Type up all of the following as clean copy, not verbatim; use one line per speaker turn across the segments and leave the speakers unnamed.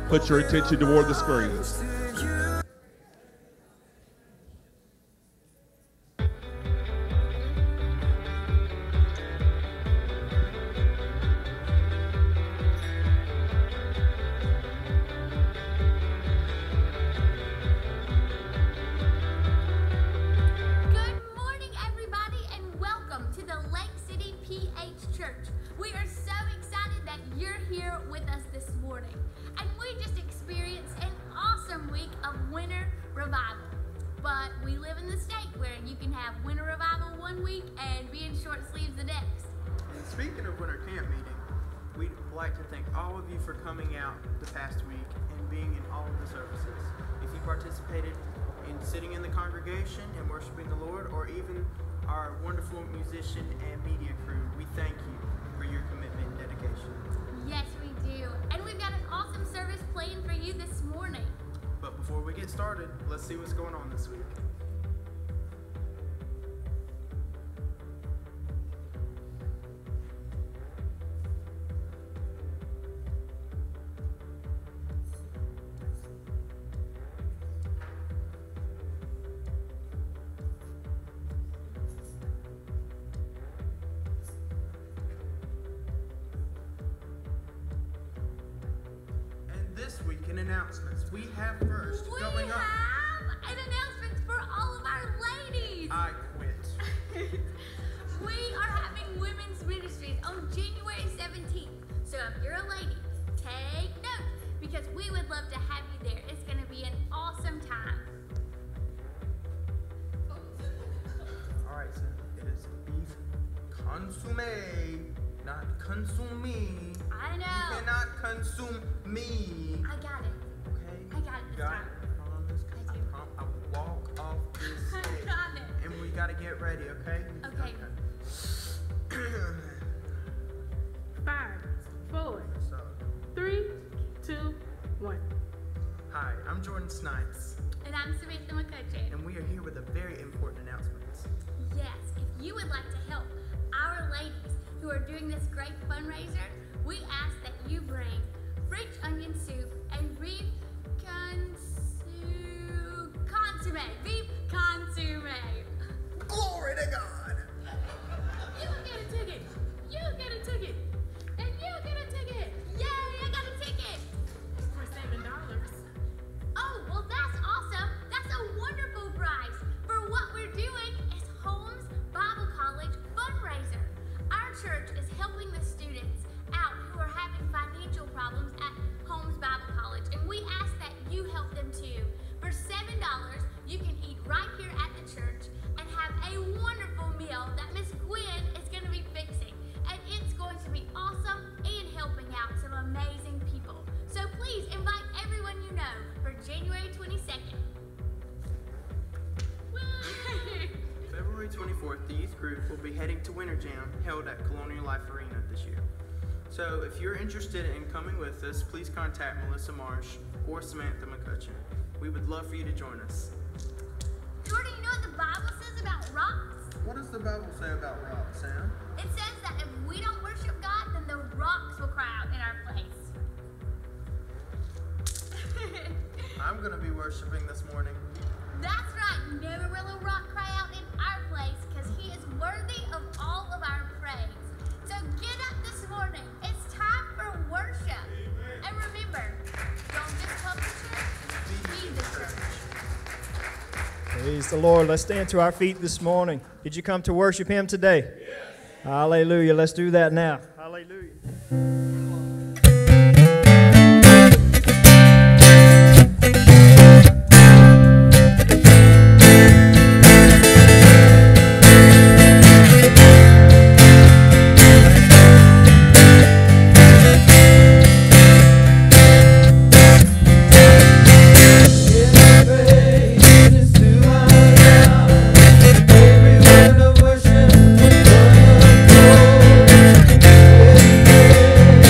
put your attention toward the screens.
And worshiping the Lord, or even our wonderful musician and media crew, we thank you for your commitment and dedication.
Yes, we do. And we've got an awesome service planned for you this morning.
But before we get started, let's see what's going on this week. Announcements. We have first going up.
We have an announcement for all of our ladies.
I quit.
We are having women's ministries on January 17th. So if you're a lady, take note because we would love to have you there. It's going to be an awesome time.
All right, so it is beef consomme, not consume.
I know.
You cannot consume me.
I got it.
Okay.
I got it this time.
Hold on, I walk off this stage.
I got it.
And we got to get ready, okay?
Okay.
5, 4, 3, 2, 1.
Hi, I'm Jordan Snipes.
And I'm Samantha McCutcheon.
And we are here with a very important announcement.
Yes, if you would like to help our ladies who are doing this great fundraiser, we ask that you bring French onion soup and beef consomme. Beef consomme.
Glory to God.
You get a ticket. You get a ticket. And you get a ticket. Yay, I got a ticket.
For $7.
Oh, well, that's awesome. That's a wonderful price. For what we're doing is Holmes Bible College fundraiser. Our church is helping the students out who are having financial problems at Holmes Bible College, and we ask that you help them too. For $7, you can eat right here at the church and have a wonderful meal that Miss Gwen is going to be fixing, and it's going to be awesome and helping out some amazing people. So please invite everyone you know for January 22nd.
February 24th, the youth group will be heading to Winter Jam, held at Colonial Life Arena this year. So if you're interested in coming with us, please contact Melissa Marsh or Samantha McCutcheon. We would love for you to join us.
Jordan, you know what the Bible says about rocks?
What does the Bible say about rocks, Sam?
It says that if we don't worship God, then the rocks will cry out in our place.
I'm going to be worshiping this morning.
That's right. Never will a rock cry out in our place because he is worthy of all of our praise. So get up this morning. It's time for worship. Amen. And remember, don't just come to church, be the church.
Praise the Lord. Let's stand to our feet this morning. Did you come to worship him today? Yes. Hallelujah. Let's do that now. Hallelujah.
Every word of worship,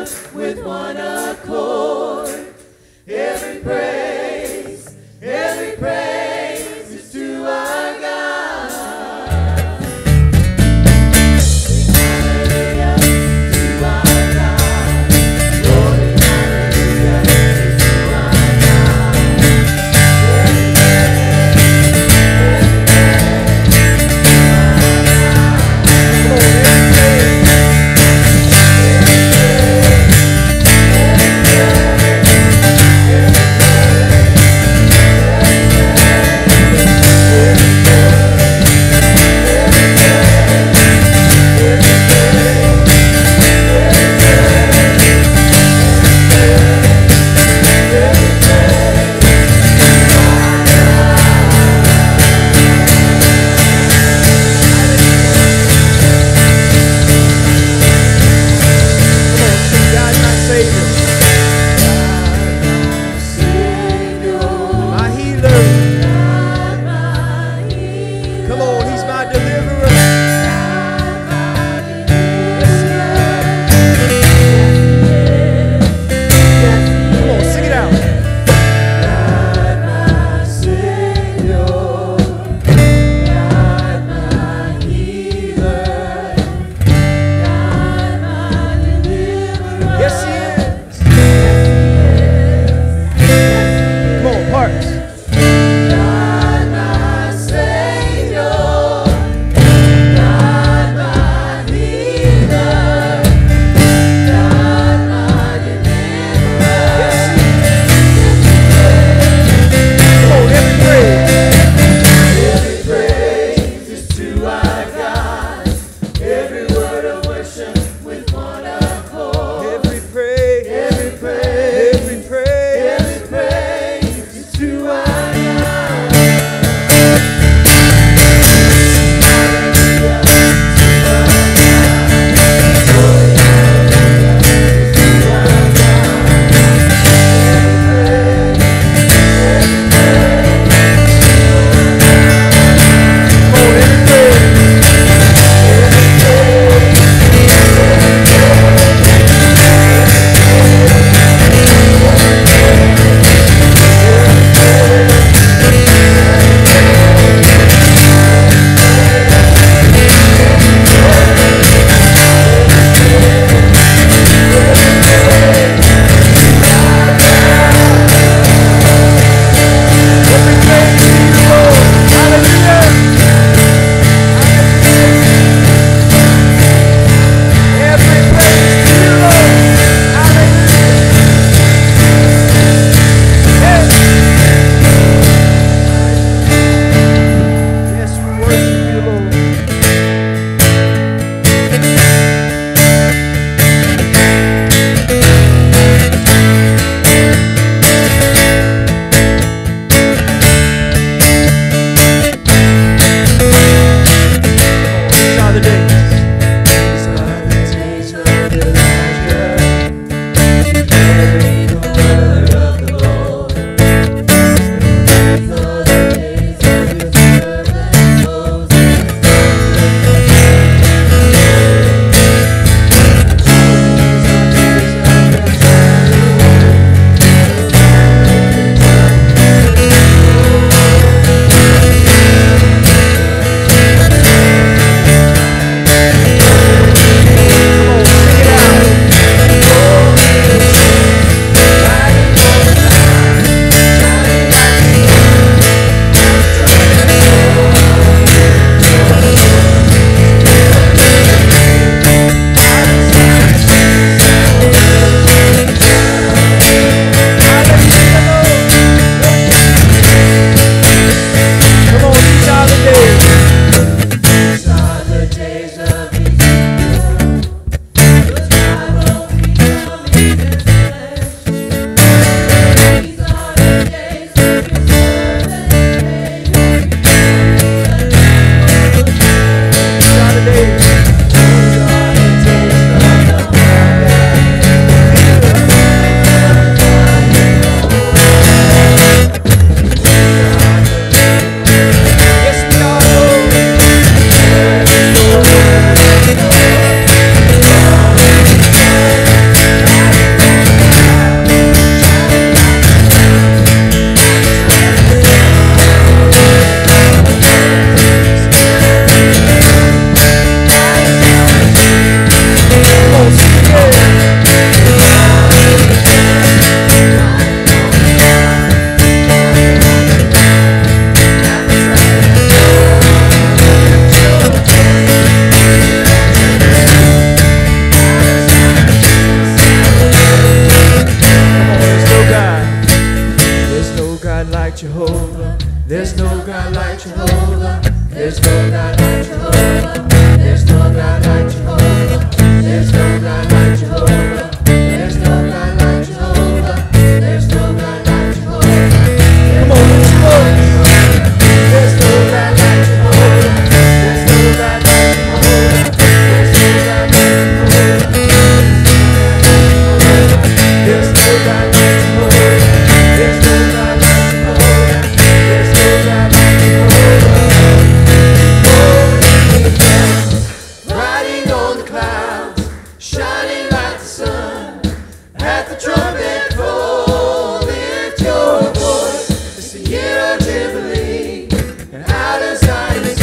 with one accord. Every praise is to our God. Hallelujah to our God. Glory, hallelujah to our God. Every praise, every praise, every praise. At the trumpet call, lift your voice. It's the year of Jubilee, and out of Zion's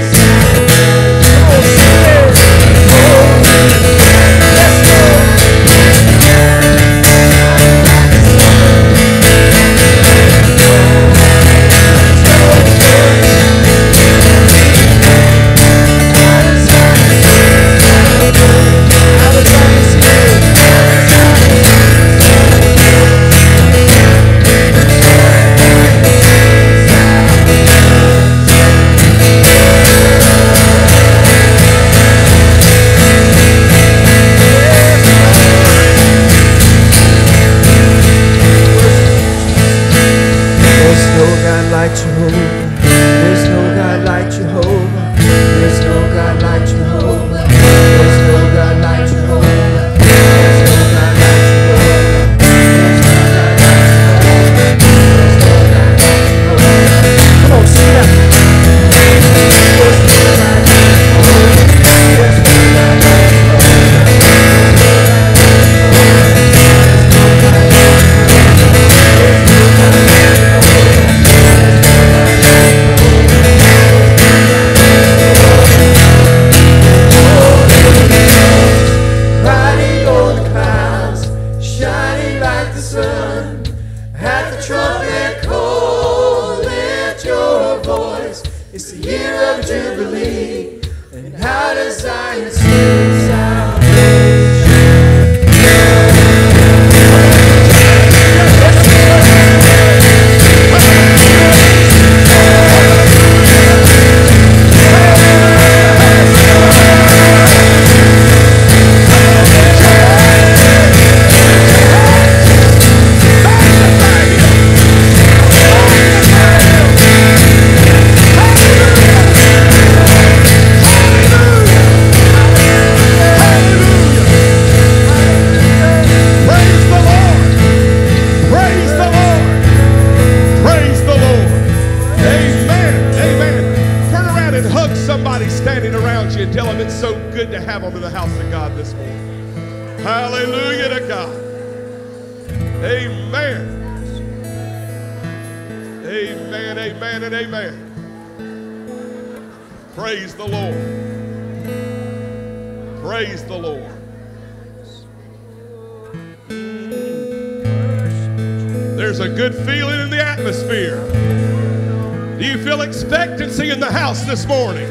this morning.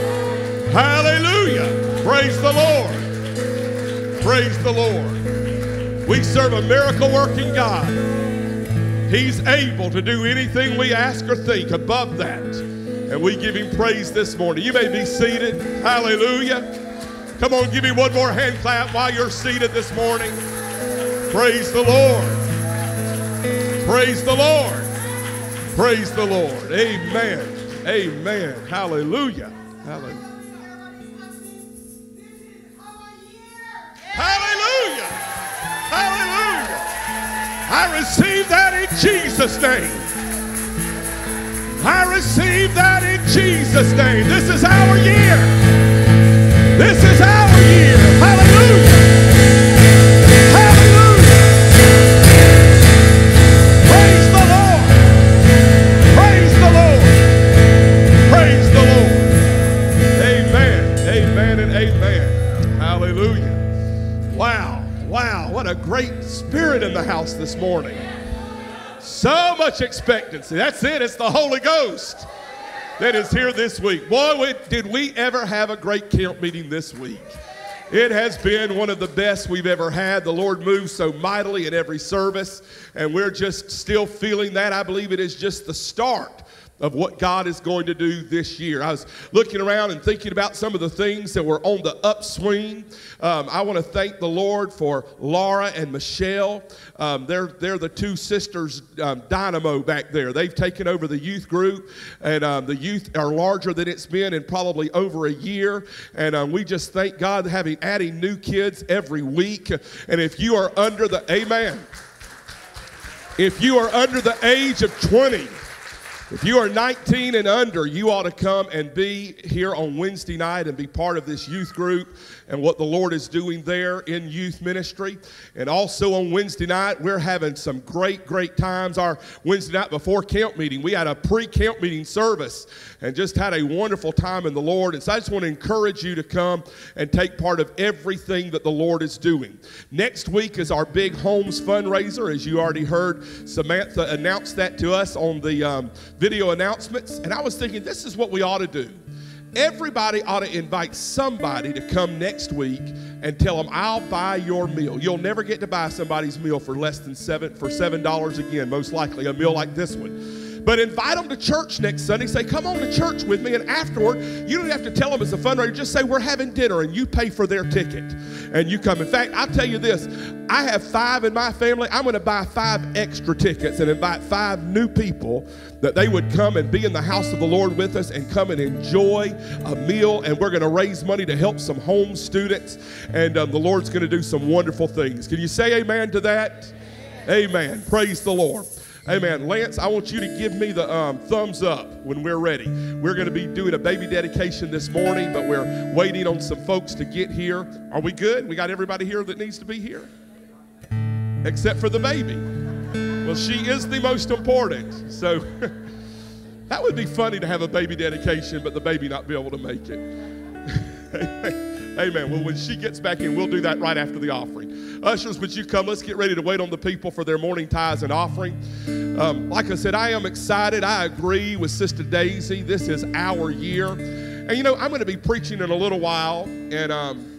Hallelujah. Praise the Lord. Praise the Lord. We serve a miracle working God. He's able to do anything we ask or think above that. And we give him praise this morning. You may be seated. Hallelujah. Come on, give me one more hand clap while you're seated this morning. Praise the Lord. Praise the Lord. Praise the Lord. Amen. Amen. Hallelujah. Hallelujah. Hallelujah. Hallelujah. I receive that in Jesus' name. I receive that in Jesus' name. This is our year. This is our year. Hallelujah. Hallelujah. Praise the Lord. Praise the Lord. Praise the Lord. Amen. Amen and amen. Hallelujah. Wow. Wow. What a great spirit in the house this morning. So much expectancy. That's it. It's the Holy Ghost that is here this week. Boy, did we ever have a great camp meeting this week. It has been one of the best we've ever had. The Lord moves so mightily in every service, and we're just still feeling that. I believe it is just the start of what God is going to do this year. I was looking around and thinking about some of the things that were on the upswing. I want to thank the Lord for Laura and Michelle. They're the two sisters dynamo back there. They've taken over the youth group, and the youth are larger than it's been in probably over a year. And we just thank God adding new kids every week. And if you are under the, amen, if you are under the age of 20, If you are 19 and under, you ought to come and be here on Wednesday night and be part of this youth group and what the Lord is doing there in youth ministry. And also on Wednesday night, we're having some great times. Our Wednesday night before camp meeting, we had a pre-camp meeting service and just had a wonderful time in the Lord. And so I just want to encourage you to come and take part of everything that the Lord is doing. Next week is our big homes fundraiser. As you already heard, Samantha announced that to us on the video announcements. And I was thinking, this is what we ought to do. Everybody ought to invite somebody to come next week and tell them, I'll buy your meal. You'll never get to buy somebody's meal for less than $7 again, most likely, a meal like this one. But invite them to church next Sunday. Say, come on to church with me. And afterward, you don't have to tell them it's a fundraiser. Just say, we're having dinner, and you pay for their ticket. And you come. In fact, I'll tell you this. I have 5 in my family. I'm going to buy 5 extra tickets and invite 5 new people that they would come and be in the house of the Lord with us and come and enjoy a meal. And we're going to raise money to help some home students. And the Lord's going to do some wonderful things. Can you say amen to that? Amen. Praise the Lord. Amen. Lance, I want you to give me the thumbs up when we're ready. We're going to be doing a baby dedication this morning, but we're waiting on some folks to get here. Are we good? We got everybody here that needs to be here? Except for the baby. Well, she is the most important. So that would be funny to have a baby dedication, but the baby not be able to make it. Amen. Well, when she gets back in, we'll do that right after the offering. Ushers, would you come? Let's get ready to wait on the people for their morning tithes and offering. Like I said, I am excited. I agree with Sister Daisy. This is our year. And, you know, I'm going to be preaching in a little while. And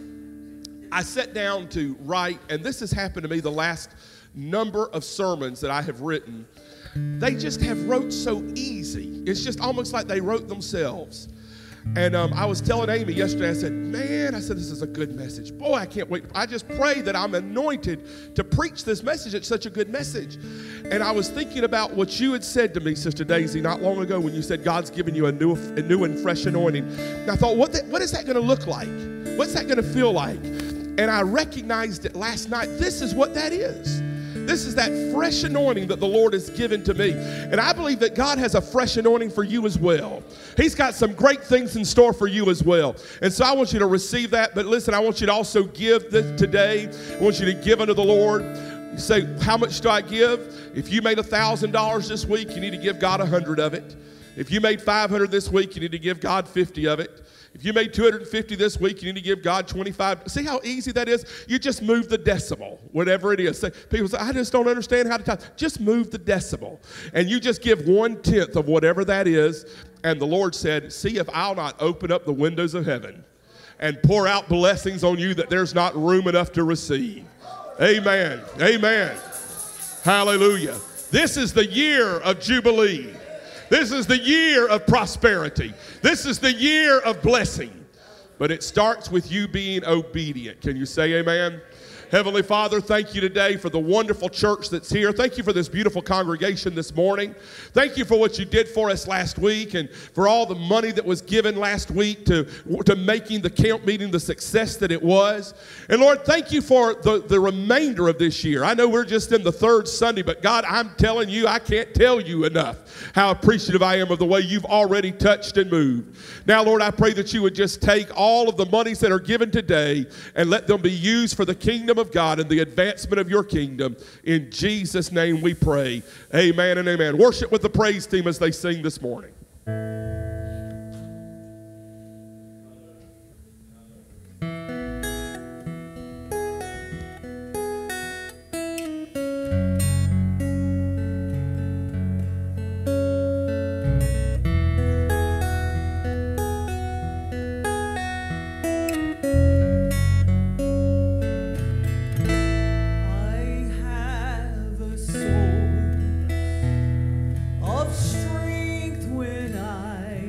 I sat down to write, and this has happened to me the last number of sermons that I have written. They just have wrote so easy. It's just almost like they wrote themselves. And I was telling Amy yesterday, I said, this is a good message. Boy, I can't wait. I just pray that I'm anointed to preach this message. It's such a good message. And I was thinking about what you had said to me, Sister Daisy, not long ago when you said God's given you a new and fresh anointing. And I thought, what is that going to look like? What's that going to feel like? And I recognized it last night. This is what that is. This is that fresh anointing that the Lord has given to me. And I believe that God has a fresh anointing for you as well. He's got some great things in store for you as well. And so I want you to receive that. But listen, I want you to also give today. I want you to give unto the Lord. You say, how much do I give? If you made $1,000 this week, you need to give God 100 of it. If you made 500 this week, you need to give God 50 of it. If you made 250 this week, you need to give God 25. See how easy that is? You just move the decimal, whatever it is. People say, I just don't understand how to tithe. Just move the decimal. And you just give 1/10 of whatever that is. And the Lord said, see if I'll not open up the windows of heaven and pour out blessings on you that there's not room enough to receive. Amen. Amen. Hallelujah. This is the year of Jubilee. This is the year of prosperity. This is the year of blessing. But it starts with you being obedient. Can you say amen? Heavenly Father, thank you today for the wonderful church that's here. Thank you for this beautiful congregation this morning. Thank you for what you did for us last week and for all the money that was given last week to making the camp meeting the success that it was. And Lord, thank you for the remainder of this year. I know we're just in the 3rd Sunday, but God, I'm telling you, I can't tell you enough how appreciative I am of the way you've already touched and moved. Now, Lord, I pray that you would just take all of the monies that are given today and let them be used for the kingdom of God and the advancement of your kingdom. In Jesus' name we pray. Amen and amen. Worship with the praise team as they sing this morning.
Of strength when I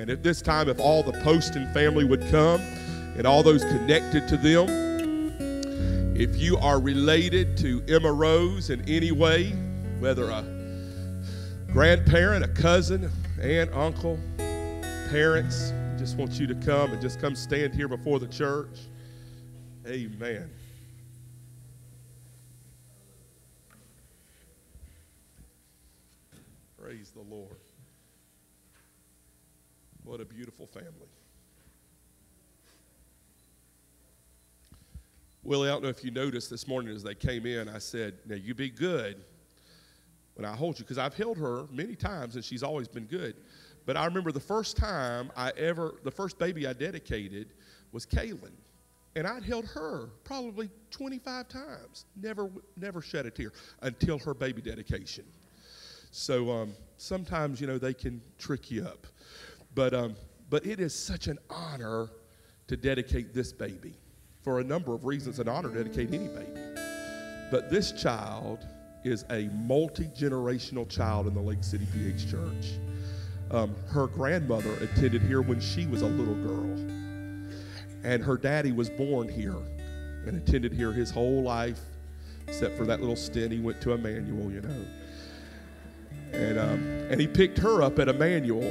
And at this time, if all the Poston family would come and all those connected to them, if you are related to Emma Rose in any way, whether a grandparent, a cousin, aunt, uncle, parents, I just want you to come and just come stand here before the church. Amen. Praise the Lord. What a beautiful family. Willie, I don't know if you noticed this morning as they came in, I said, now you be good when I hold you, because I've held her many times and she's always been good. But I remember the first time the first baby I dedicated was Kaylin. And I'd held her probably 25 times, never shed a tear until her baby dedication. So sometimes, they can trick you up. But it is such an honor to dedicate this baby. For a number of reasons, an honor to dedicate any baby. But this child is a multi-generational child in the Lake City PH Church. Her grandmother attended here when she was a little girl. And her daddy was born here and attended here his whole life, except for that little stint he went to Emmanuel, And he picked her up at Emmanuel.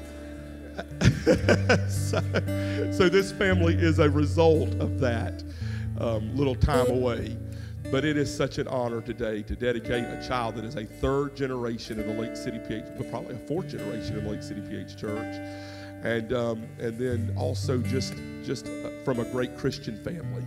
So this family is a result of that little time away. But it is such an honor today to dedicate a child that is a third generation in the Lake City PH, but probably a fourth generation in the Lake City PH Church. And then also just from a great Christian family,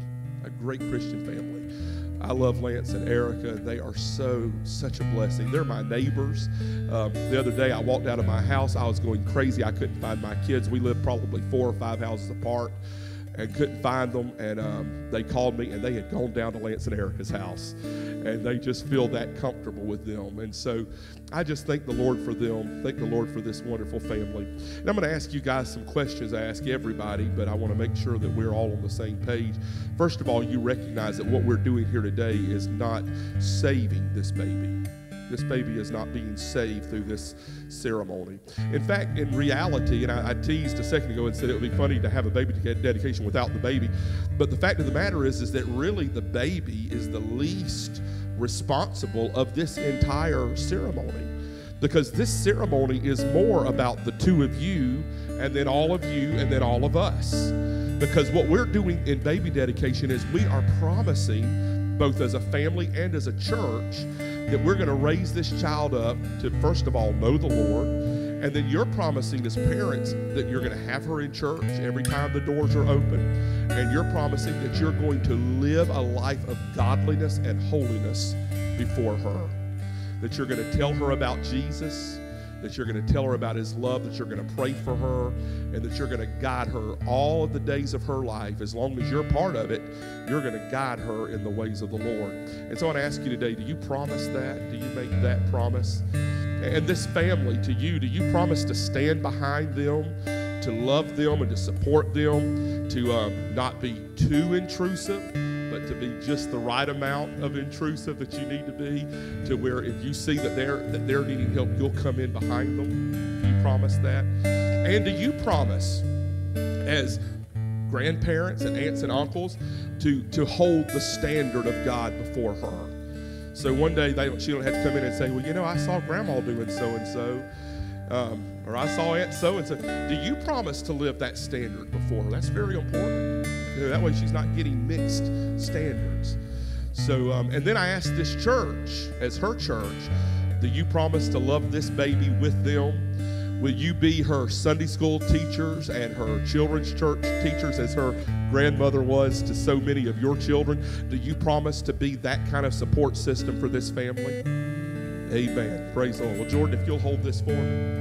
I love Lance and Erica. They are such a blessing. They're my neighbors. The other day I walked out of my house. I was going crazy. I couldn't find my kids. We live probably 4 or 5 houses apart and couldn't find them. And they called me and they had gone down to Lance and Erica's house. And they just feel that comfortable with them. And so I just thank the Lord for them. Thank the Lord for this wonderful family. And I'm going to ask you guys some questions. I ask everybody, but I want to make sure that we're all on the same page. First of all, you recognize that what we're doing here today is not saving this baby. This baby is not being saved through this ceremony. In fact, in reality, and I teased a second ago and said it would be funny to have a baby dedication without the baby, but the fact of the matter is that really the baby is the least responsible of this entire ceremony, because this ceremony is more about the two of you and then all of you and then all of us. Because what we're doing in baby dedication is we are promising, both as a family and as a church, that we're going to raise this child up to, first of all, know the Lord. And then you're promising as parents that you're going to have her in church every time the doors are open. And you're promising that you're going to live a life of godliness and holiness before her. That you're going to tell her about Jesus, that you're going to tell her about his love, that you're going to pray for her, and that you're going to guide her all of the days of her life. As long as you're part of it, you're going to guide her in the ways of the Lord. And so I want to ask you today, do you promise that? Do you make that promise? And this family, to you, do you promise to stand behind them, to love them and to support them, to not be too intrusive, but to be just the right amount of intrusive that you need to be, to where if you see that they're needing help, you'll come in behind them? Do you promise that? And do you promise, as grandparents and aunts and uncles, to hold the standard of God before her? So one day she don't have to come in and say, well, I saw Grandma doing so-and-so, or I saw Aunt so-and-so. Do you promise to live that standard before her? That's very important. That way she's not getting mixed standards. So, and then I asked this church, as her church, do you promise to love this baby with them? Will you be her Sunday school teachers and her children's church teachers, as her grandmother was to so many of your children? Do you promise to be that kind of support system for this family? Amen. Praise the Lord. Well, Jordan, if you'll hold this for me.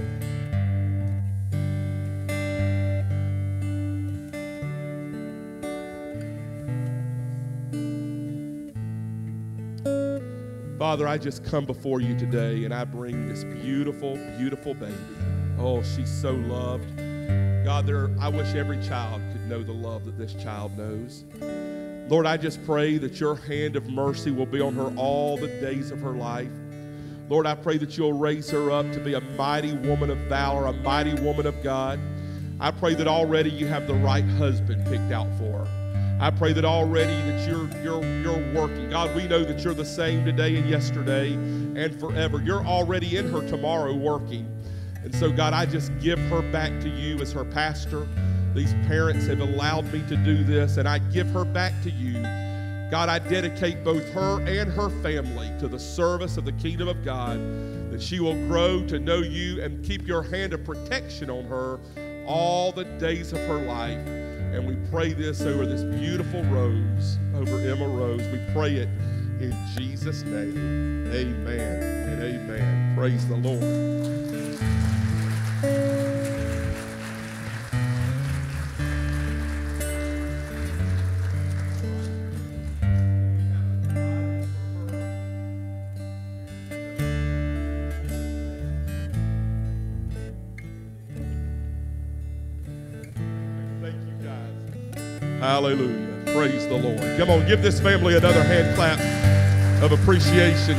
Father, I just come before you today and I bring this beautiful, beautiful baby. Oh, she's so loved. God, I wish every child could know the love that this child knows. Lord, I just pray that your hand of mercy will be on her all the days of her life. Lord, I pray that you'll raise her up to be a mighty woman of valor, a mighty woman of God. I pray that already you have the right husband picked out for her. I pray that already that you're working. God, we know that you're the same today and yesterday and forever. You're already in her tomorrow working. And so, God, I just give her back to you as her pastor. These parents have allowed me to do this, and I give her back to you. God, I dedicate both her and her family to the service of the kingdom of God, that she will grow to know you and keep your hand of protection on her all the days of her life. And we pray this over this beautiful Rose, over Emma Rose. We pray it in Jesus' name. Amen and amen. Praise the Lord. Hallelujah. Praise the Lord. Come on, give this family another hand clap of appreciation.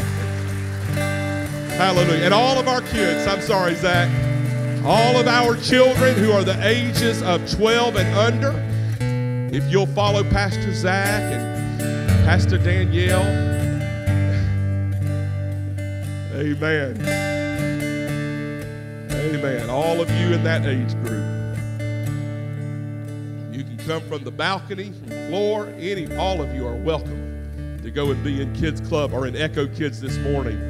Hallelujah. And all of our kids, I'm sorry, Zach, all of our children who are the ages of 12 and under, if you'll follow Pastor Zach and Pastor Danielle. Amen. Amen. All of you in that age group. Come from the balcony, from the floor, all of you are welcome to go and be in Kids Club or in Echo Kids this morning.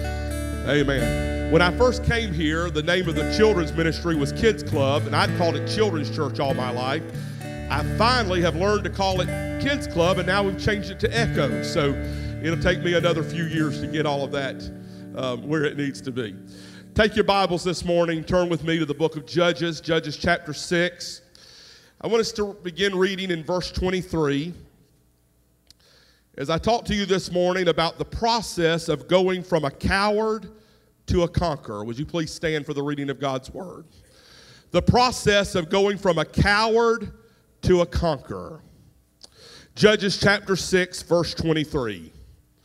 Amen. When I first came here, the name of the children's ministry was Kids Club, and I'd called it Children's Church all my life. I finally have learned to call it Kids Club, and now we've changed it to Echo. So it'll take me another few years to get all of that where it needs to be. Take your Bibles this morning, turn with me to the book of Judges, Judges chapter 6. I want us to begin reading in verse 23. As I talk to you this morning about the process of going from a coward to a conqueror. Would you please stand for the reading of God's word? The process of going from a coward to a conqueror. Judges chapter 6, verse 23.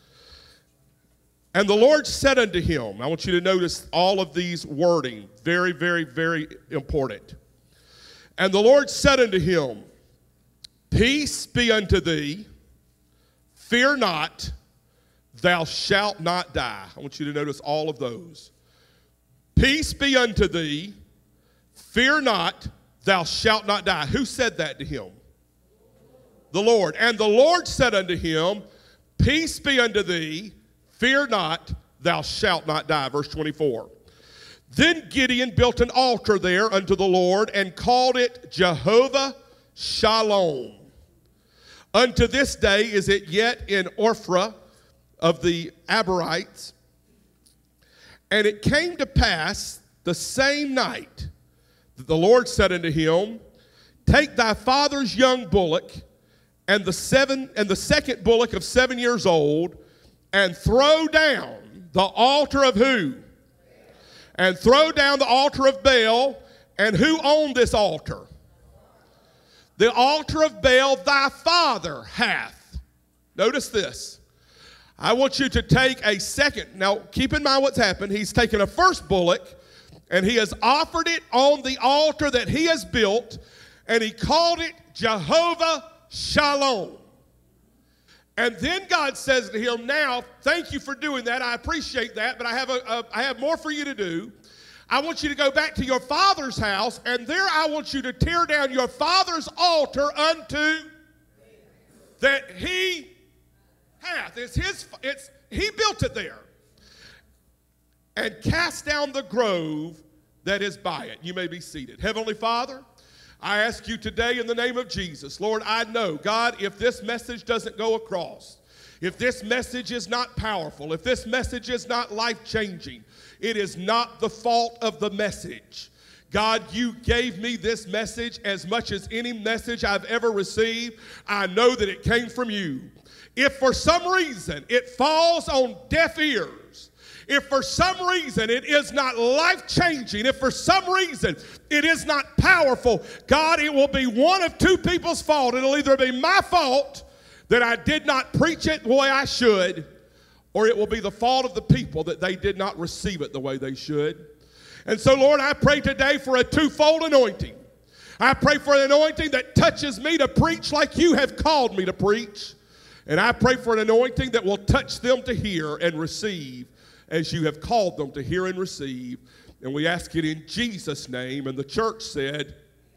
And the Lord said unto him, I want you to notice all of these wording, very, very, very important. And the Lord said unto him, Peace be unto thee, fear not, thou shalt not die. I want you to notice all of those. Peace be unto thee, fear not, thou shalt not die. Who said that to him? The Lord. And the Lord said unto him, Peace be unto thee, fear not, thou shalt not die. Verse 24. Then Gideon built an altar there unto the Lord and called it Jehovah Shalom. Unto this day is it yet in Ophrah of the Abarites. And it came to pass the same night that the Lord said unto him, Take thy father's young bullock and the second bullock of 7 years old, and throw down the altar of who? And throw down the altar of Baal. And who owned this altar? The altar of Baal thy father hath. Notice this. I want you to take a second. Now, keep in mind what's happened. He's taken a first bullock, and he has offered it on the altar that he has built, and he called it Jehovah Shalom. And then God says to him, now, thank you for doing that. I appreciate that, but I have more for you to do. I want you to go back to your father's house, and there I want you to tear down your father's altar unto that he hath. He built it there. And cast down the grove that is by it. You may be seated. Heavenly Father, I ask you today in the name of Jesus, Lord, I know, God, if this message doesn't go across, if this message is not powerful, if this message is not life-changing, it is not the fault of the message. God, you gave me this message as much as any message I've ever received. I know that it came from you. If for some reason it falls on deaf ears, if for some reason it is not life-changing, if for some reason it is not powerful, God, it will be one of two people's fault. It'll either be my fault that I did not preach it the way I should, or it will be the fault of the people that they did not receive it the way they should. And so, Lord, I pray today for a twofold anointing. I pray for an anointing that touches me to preach like you have called me to preach. And I pray for an anointing that will touch them to hear and receive as you have called them to hear and receive. And we ask it in Jesus' name. And the church said,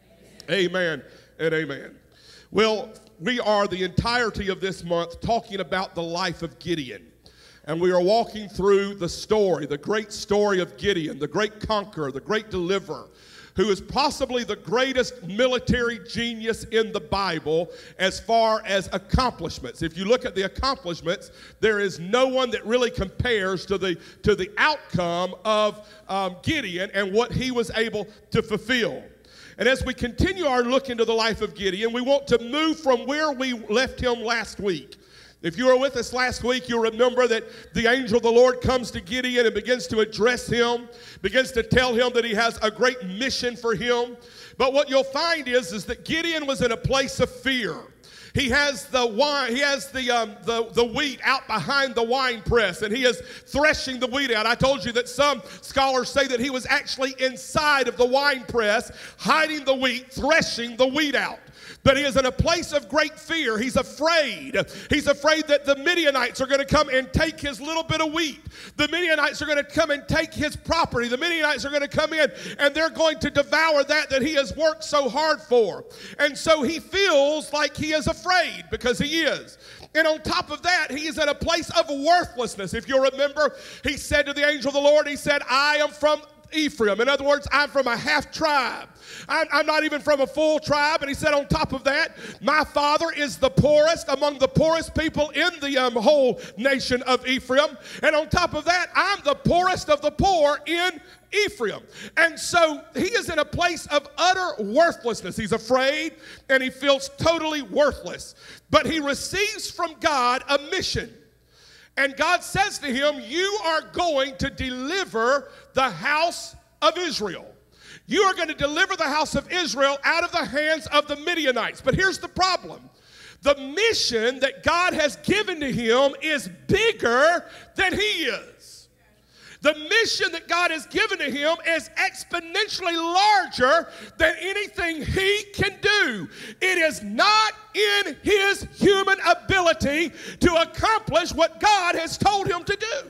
amen and amen. Well, we are the entirety of this month talking about the life of Gideon. And we are walking through the story, the great story of Gideon, the great conqueror, the great deliverer, who is possibly the greatest military genius in the Bible as far as accomplishments. If you look at the accomplishments, there is no one that really compares to the outcome of Gideon and what he was able to fulfill. And as we continue our look into the life of Gideon, we want to move from where we left him last week. If you were with us last week, you'll remember that the angel of the Lord comes to Gideon and begins to address him, begins to tell him that he has a great mission for him. But what you'll find is that Gideon was in a place of fear. He has the wine, he has the wheat out behind the wine press, and he is threshing the wheat out. I told you that some scholars say that he was actually inside of the wine press, hiding the wheat, threshing the wheat out. But he is in a place of great fear. He's afraid. He's afraid that the Midianites are going to come and take his little bit of wheat. The Midianites are going to come and take his property. The Midianites are going to come in and they're going to devour that he has worked so hard for. And so he feels like he is afraid, because he is. And on top of that, he is in a place of worthlessness. If you'll remember, he said to the angel of the Lord, he said, I am from Ephraim. In other words, I'm from a half tribe. I'm not even from a full tribe. And he said on top of that, my father is the poorest among the poorest people in the whole nation of Ephraim. And on top of that, I'm the poorest of the poor in Ephraim. And so he is in a place of utter worthlessness. He's afraid and he feels totally worthless. But he receives from God a mission. And God says to him, you are going to deliver the house of Israel. You are going to deliver the house of Israel out of the hands of the Midianites. But here's the problem. The mission that God has given to him is bigger than he is. The mission that God has given to him is exponentially larger than anything he can do. It is not in his human ability to accomplish what God has told him to do.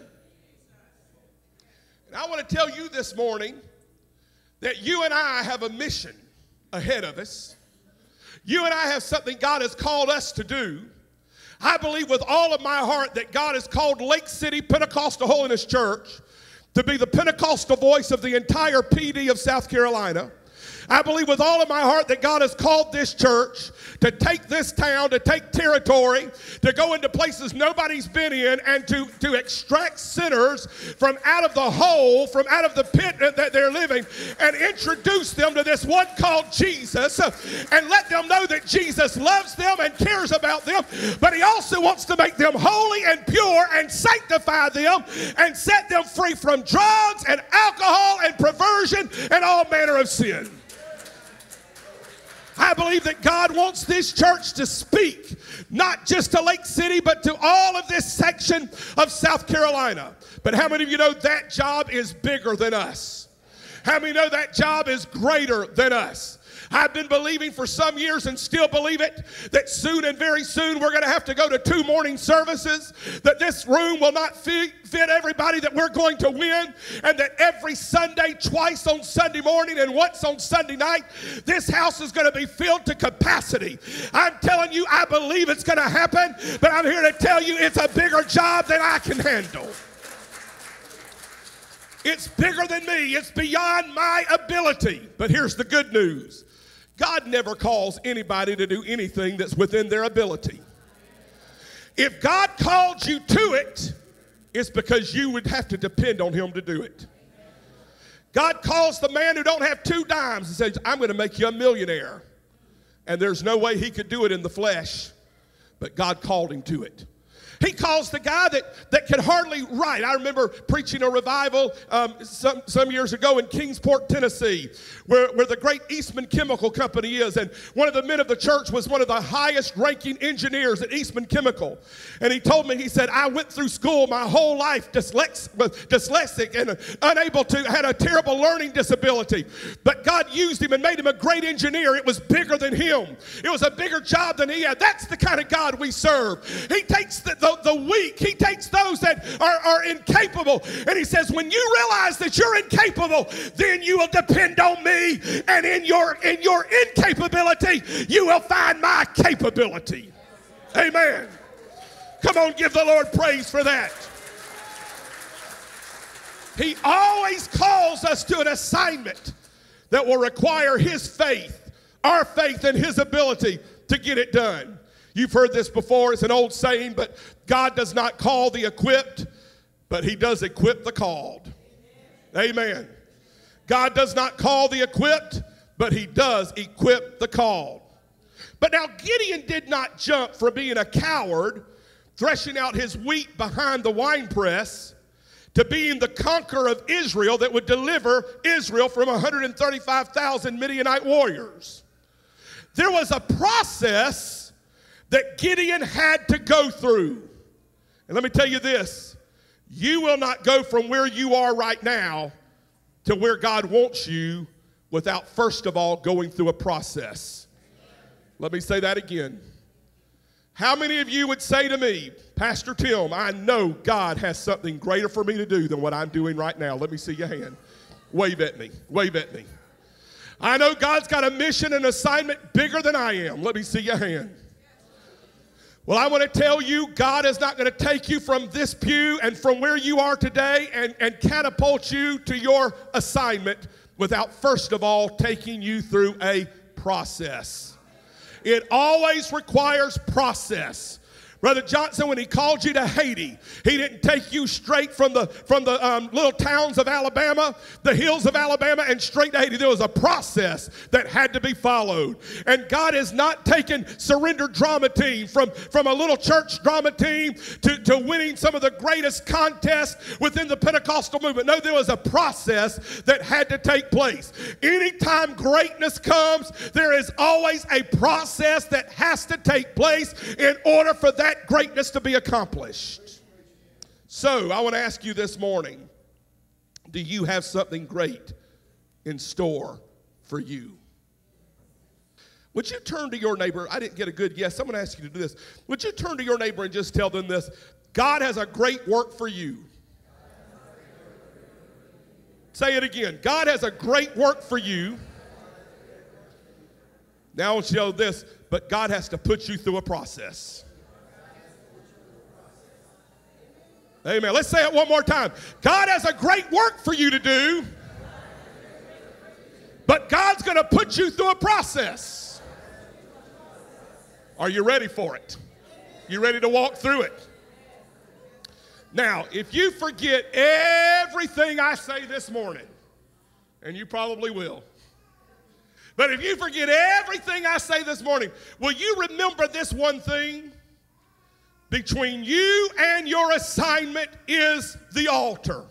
And I want to tell you this morning that you and I have a mission ahead of us. You and I have something God has called us to do. I believe with all of my heart that God has called Lake City Pentecostal Holiness Church to be the Pentecostal voice of the entire PD of South Carolina. I believe with all of my heart that God has called this church to take this town, to take territory, to go into places nobody's been in, and to extract sinners from out of the hole, from out of the pit that they're living, and introduce them to this one called Jesus, and let them know that Jesus loves them and cares about them, but he also wants to make them holy and pure and sanctify them and set them free from drugs and alcohol and perversion and all manner of sin. I believe that God wants this church to speak, not just to Lake City, but to all of this section of South Carolina. But how many of you know that job is bigger than us? How many know that job is greater than us? I've been believing for some years and still believe it, that soon and very soon we're going to have to go to 2 morning services, that this room will not fit everybody that we're going to win, and that every Sunday, twice on Sunday morning and once on Sunday night, this house is going to be filled to capacity. I'm telling you, I believe it's going to happen, but I'm here to tell you it's a bigger job than I can handle. It's bigger than me. It's beyond my ability. But here's the good news. God never calls anybody to do anything that's within their ability. If God called you to it, it's because you would have to depend on him to do it. God calls the man who don't have 2 dimes and says, I'm going to make you a millionaire. And there's no way he could do it in the flesh, but God called him to it. He calls the guy that can hardly write. I remember preaching a revival some years ago in Kingsport, Tennessee, where the great Eastman Chemical Company is. And one of the men of the church was one of the highest ranking engineers at Eastman Chemical. And he told me, he said, I went through school my whole life dyslexic and unable to, had a terrible learning disability. But God used him and made him a great engineer. It was bigger than him. It was a bigger job than he had. That's the kind of God we serve. He takes the weak. He takes those that are incapable. And he says, when you realize that you're incapable, then you will depend on me. And in your incapability, you will find my capability. Amen. Come on, give the Lord praise for that. He always calls us to an assignment that will require his faith, our faith, and his ability to get it done. You've heard this before. It's an old saying, but God does not call the equipped, but he does equip the called. Amen. God does not call the equipped, but he does equip the called. But now Gideon did not jump from being a coward, threshing out his wheat behind the winepress, to being the conqueror of Israel that would deliver Israel from 135,000 Midianite warriors. There was a process that Gideon had to go through. And let me tell you this, you will not go from where you are right now to where God wants you without first of all going through a process. Let me say that again. How many of you would say to me, Pastor Tim, I know God has something greater for me to do than what I'm doing right now? Let me see your hand. Wave at me. Wave at me. I know God's got a mission and assignment bigger than I am. Let me see your hand. Well, I want to tell you, God is not going to take you from this pew and from where you are today and catapult you to your assignment without first of all taking you through a process. It always requires process. Brother Johnson, when he called you to Haiti, he didn't take you straight from the little towns of Alabama, the hills of Alabama, and straight to Haiti. There was a process that had to be followed. And God has not taken Surrender Drama Team from a little church drama team to winning some of the greatest contests within the Pentecostal movement. No, there was a process that had to take place. Anytime greatness comes, there is always a process that has to take place in order for that greatness to be accomplished. So I want to ask you this morning, do you have something great in store for you? Would you turn to your neighbor? I didn't get a good yes. I'm going to ask you to do this. Would you turn to your neighbor and just tell them this? God has a great work for you. Say it again. God has a great work for you. Now I want you to know this, but God has to put you through a process. Amen. Let's say it one more time. God has a great work for you to do, but God's going to put you through a process. Are you ready for it? You ready to walk through it? Now, if you forget everything I say this morning, and you probably will, but if you forget everything I say this morning, will you remember this one thing? Between you and your assignment is the altar.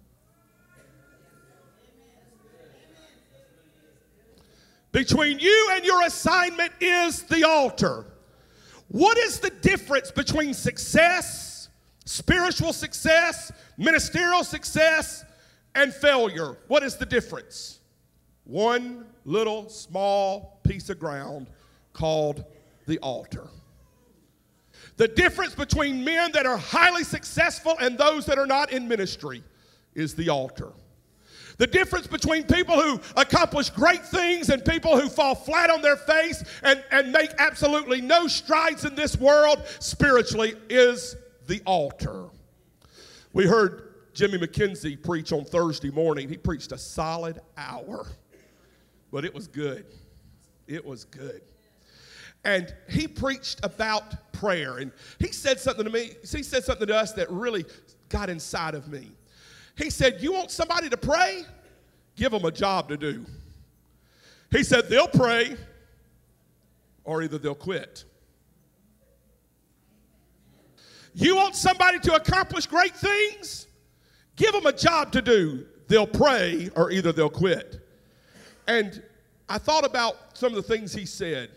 Between you and your assignment is the altar. What is the difference between success, spiritual success, ministerial success, and failure? What is the difference? One little small piece of ground called the altar. The difference between men that are highly successful and those that are not in ministry is the altar. The difference between people who accomplish great things and people who fall flat on their face and make absolutely no strides in this world spiritually is the altar. We heard Jimmy McKenzie preach on Thursday morning. He preached a solid hour, but it was good. It was good. And he preached about prayer. And he said something to me. He said something to us that really got inside of me. He said, you want somebody to pray? Give them a job to do. He said, they'll pray or either they'll quit. You want somebody to accomplish great things? Give them a job to do. They'll pray or either they'll quit. And I thought about some of the things he said.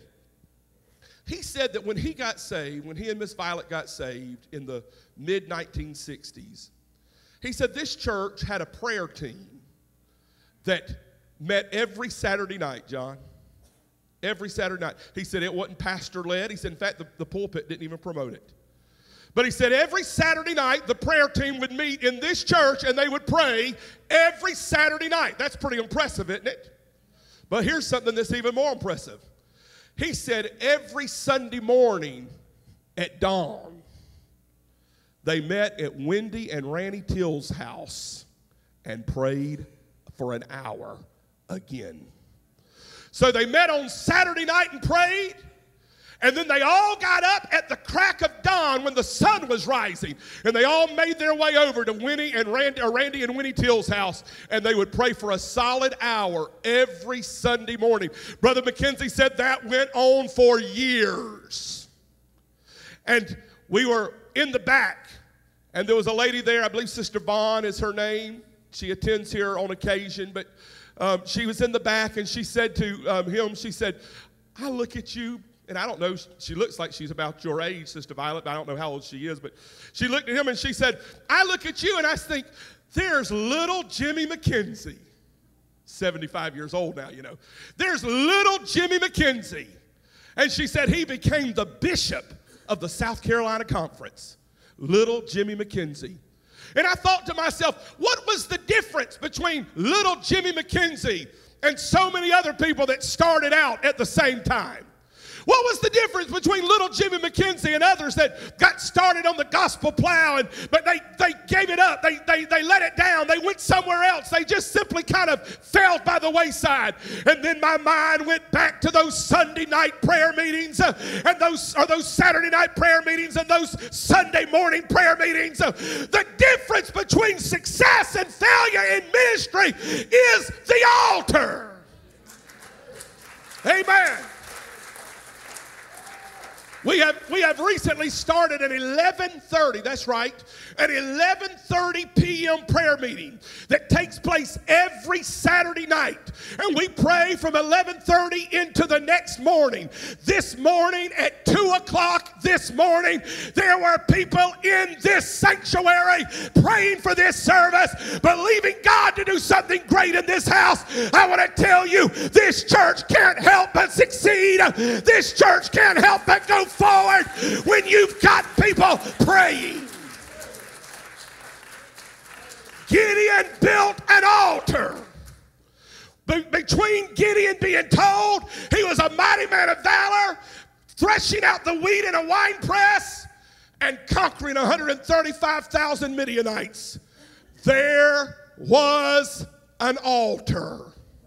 He said that when he got saved, when he and Miss Violet got saved in the mid-1960s, he said this church had a prayer team that met every Saturday night, John. Every Saturday night. He said it wasn't pastor-led. He said, in fact, the pulpit didn't even promote it. But he said every Saturday night, the prayer team would meet in this church and they would pray every Saturday night. That's pretty impressive, isn't it? But here's something that's even more impressive. He said every Sunday morning at dawn, they met at Wendy and Randy Till's house and prayed for an hour again. So they met on Saturday night and prayed, and then they all got up at the crack of dawn when the sun was rising, and they all made their way over to Randy and Winnie Till's house, and they would pray for a solid hour every Sunday morning. Brother McKenzie said that went on for years. And we were in the back, and there was a lady there, I believe Sister Vaughn is her name. She attends here on occasion, but she was in the back, and she said to him, she said, I look at you, and I don't know, she looks like she's about your age, Sister Violet, but I don't know how old she is, but she looked at him and she said, I look at you and I think, there's little Jimmy McKenzie. 75 years old now, you know. There's little Jimmy McKenzie. And she said he became the bishop of the South Carolina Conference. Little Jimmy McKenzie. And I thought to myself, what was the difference between little Jimmy McKenzie and so many other people that started out at the same time? What was the difference between little Jimmy McKenzie and others that got started on the gospel plow, but they gave it up, they let it down, they went somewhere else, they just simply kind of fell by the wayside? And then my mind went back to those Sunday night prayer meetings and those Saturday night prayer meetings and those Sunday morning prayer meetings. The difference between success and failure in ministry is the altar. Amen. We have recently started at 11:30, that's right, an 11:30 p.m. prayer meeting that takes place every Saturday night. And we pray from 11:30 into the next morning. This morning at 2 o'clock this morning, there were people in this sanctuary praying for this service, believing God to do something great in this house. I want to tell you, this church can't help but succeed. This church can't help but go forward when you've got people praying. Gideon built an altar. Between Gideon being told he was a mighty man of valor, threshing out the wheat in a wine press, and conquering 135,000 Midianites, there was an altar.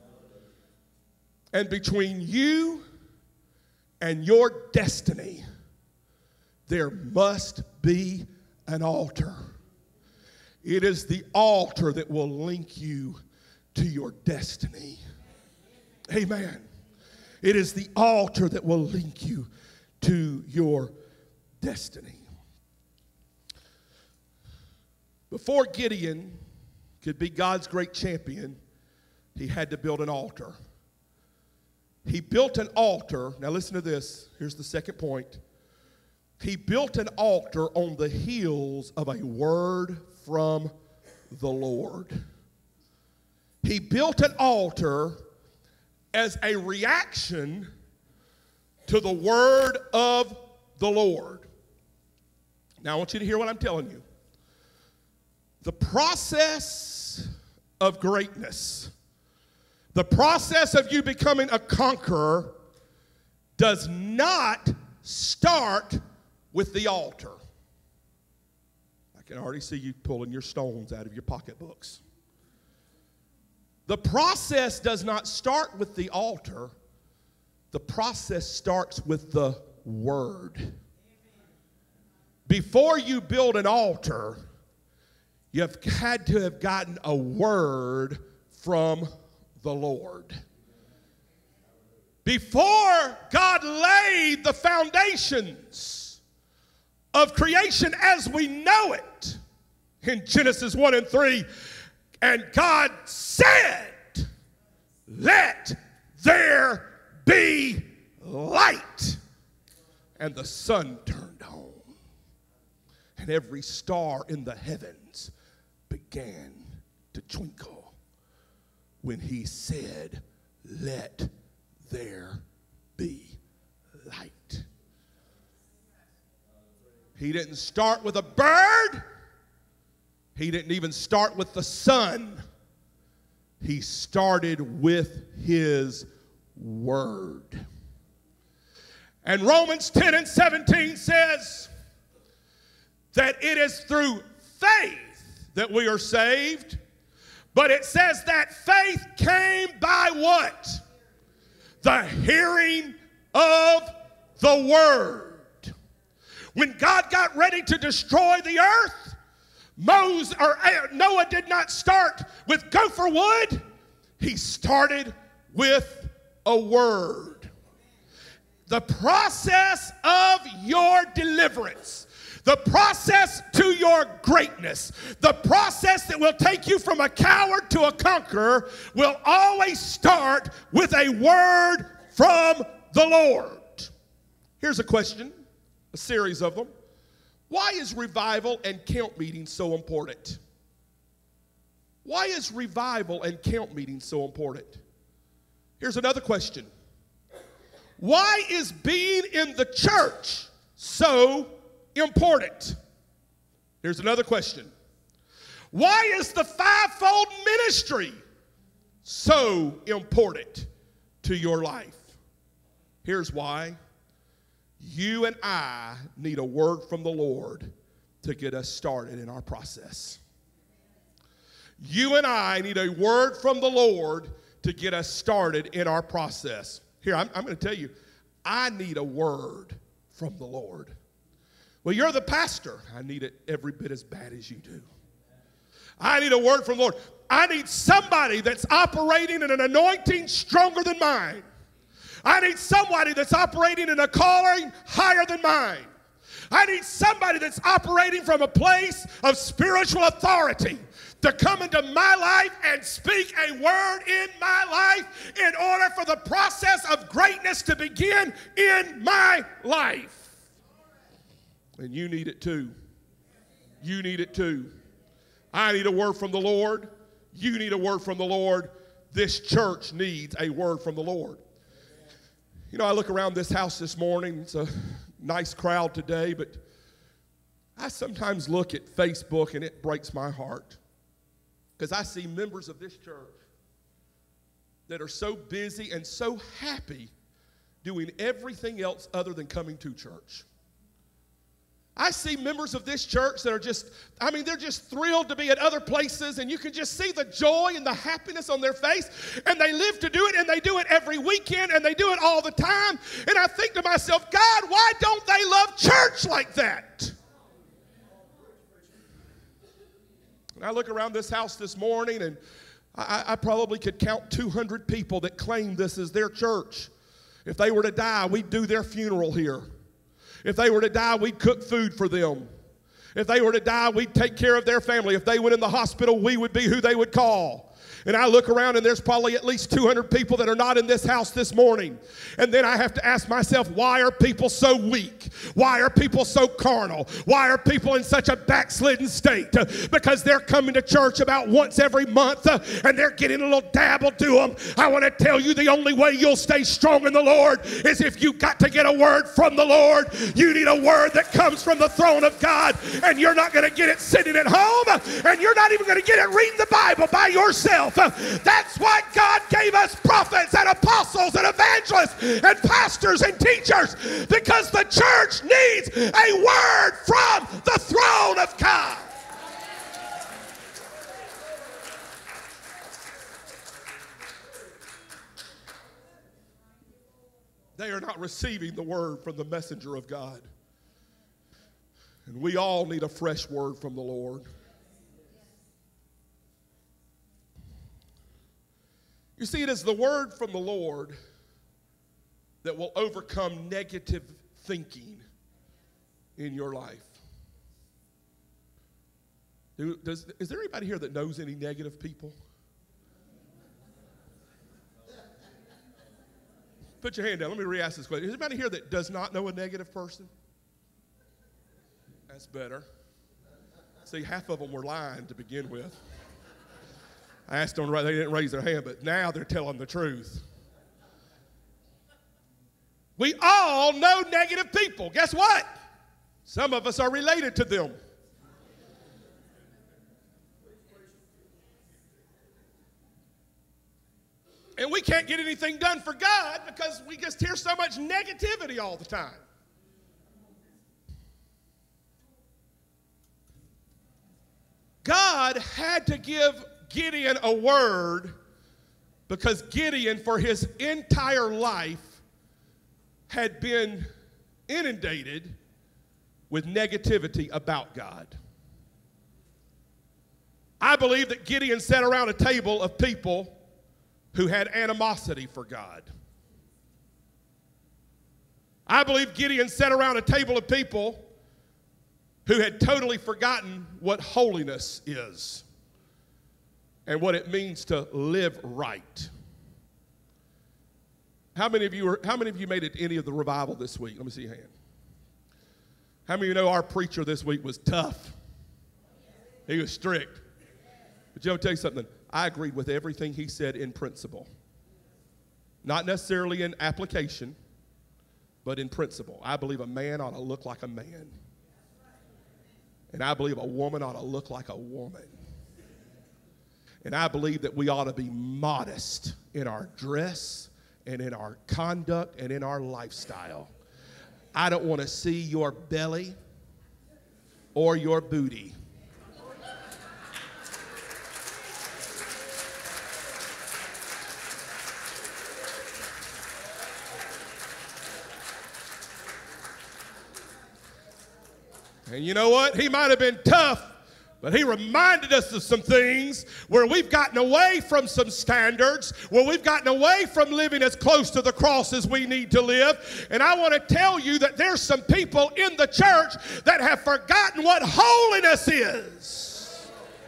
And between you and your destiny, there must be an altar. It is the altar that will link you to your destiny. Amen. It is the altar that will link you to your destiny. Before Gideon could be God's great champion, he had to build an altar. He built an altar. Now listen to this. Here's the second point. He built an altar on the heels of a word from the Lord. He built an altar as a reaction to the word of the Lord. Now I want you to hear what I'm telling you. The process of greatness, the process of you becoming a conqueror, does not start with the altar. I can already see you pulling your stones out of your pocketbooks. The process does not start with the altar. The process starts with the word. Before you build an altar, you've had to have gotten a word from the Lord. Before God laid the foundations of creation as we know it in Genesis 1 and 3. And God said, let there be light. And the sun turned on. And every star in the heavens began to twinkle when he said, let there be light. He didn't start with a bird. He didn't even start with the sun. He started with his word. And Romans 10 and 17 says that it is through faith that we are saved. But it says that faith came by what? The hearing of the word. When God got ready to destroy the earth, Noah did not start with gopher wood. He started with a word. The process of your deliverance, the process to your greatness, the process that will take you from a coward to a conqueror will always start with a word from the Lord. Here's a question, a series of them. Why is revival and camp meeting so important? Why is revival and camp meeting so important? Here's another question. Why is being in the church so important? Here's another question. Why is the fivefold ministry so important to your life? Here's why. You and I need a word from the Lord to get us started in our process. You and I need a word from the Lord to get us started in our process. Here, I'm going to tell you, I need a word from the Lord. Well, you're the pastor. I need it every bit as bad as you do. I need a word from the Lord. I need somebody that's operating in an anointing stronger than mine. I need somebody that's operating in a calling higher than mine. I need somebody that's operating from a place of spiritual authority to come into my life and speak a word in my life in order for the process of greatness to begin in my life. And you need it too. You need it too. I need a word from the Lord. You need a word from the Lord. This church needs a word from the Lord. You know, I look around this house this morning. It's a nice crowd today, but I sometimes look at Facebook and it breaks my heart because I see members of this church that are so busy and so happy doing everything else other than coming to church. I see members of this church that are they're just thrilled to be at other places, and you can just see the joy and the happiness on their face, and they live to do it, and they do it every weekend, and they do it all the time. And I think to myself, God, why don't they love church like that? And I look around this house this morning, and I probably could count 200 people that claim this is their church. If they were to die, we'd do their funeral here. If they were to die, we'd cook food for them. If they were to die, we'd take care of their family. If they went in the hospital, we would be who they would call. And I look around and there's probably at least 200 people that are not in this house this morning. And then I have to ask myself, why are people so weak? Why are people so carnal? Why are people in such a backslidden state? Because they're coming to church about once every month and they're getting a little dabble to them. I want to tell you the only way you'll stay strong in the Lord is if you got to get a word from the Lord. You need a word that comes from the throne of God, and you're not going to get it sitting at home, and you're not even going to get it reading the Bible by yourself. That's why God gave us prophets and apostles and evangelists and pastors and teachers, because the church needs a word from the throne of God. They are not receiving the word from the messenger of God. And we all need a fresh word from the Lord. You see, it is the word from the Lord that will overcome negative thinking in your life? Is there anybody here that knows any negative people? Put your hand down. Let me re-ask this question. Is there anybody here that does not know a negative person? That's better. See, half of them were lying to begin with. I asked them, they didn't raise their hand, but now they're telling the truth. We all know negative people. Guess what? Some of us are related to them. And we can't get anything done for God because we just hear so much negativity all the time. God had to give Gideon a word because Gideon, for his entire life, had been inundated with negativity about God. I believe that Gideon sat around a table of people who had animosity for God. I believe Gideon sat around a table of people who had totally forgotten what holiness is and what it means to live right. How many of you made it to any of the revival this week? Let me see your hand. How many of you know our preacher this week was tough? He was strict. But I'll tell you something. I agreed with everything he said in principle. Not necessarily in application, but in principle. I believe a man ought to look like a man. And I believe a woman ought to look like a woman. And I believe that we ought to be modest in our dress and in our conduct and in our lifestyle. I don't want to see your belly or your booty. And you know what? He might have been tough, but he reminded us of some things where we've gotten away from some standards, where we've gotten away from living as close to the cross as we need to live. And I want to tell you that there's some people in the church that have forgotten what holiness is.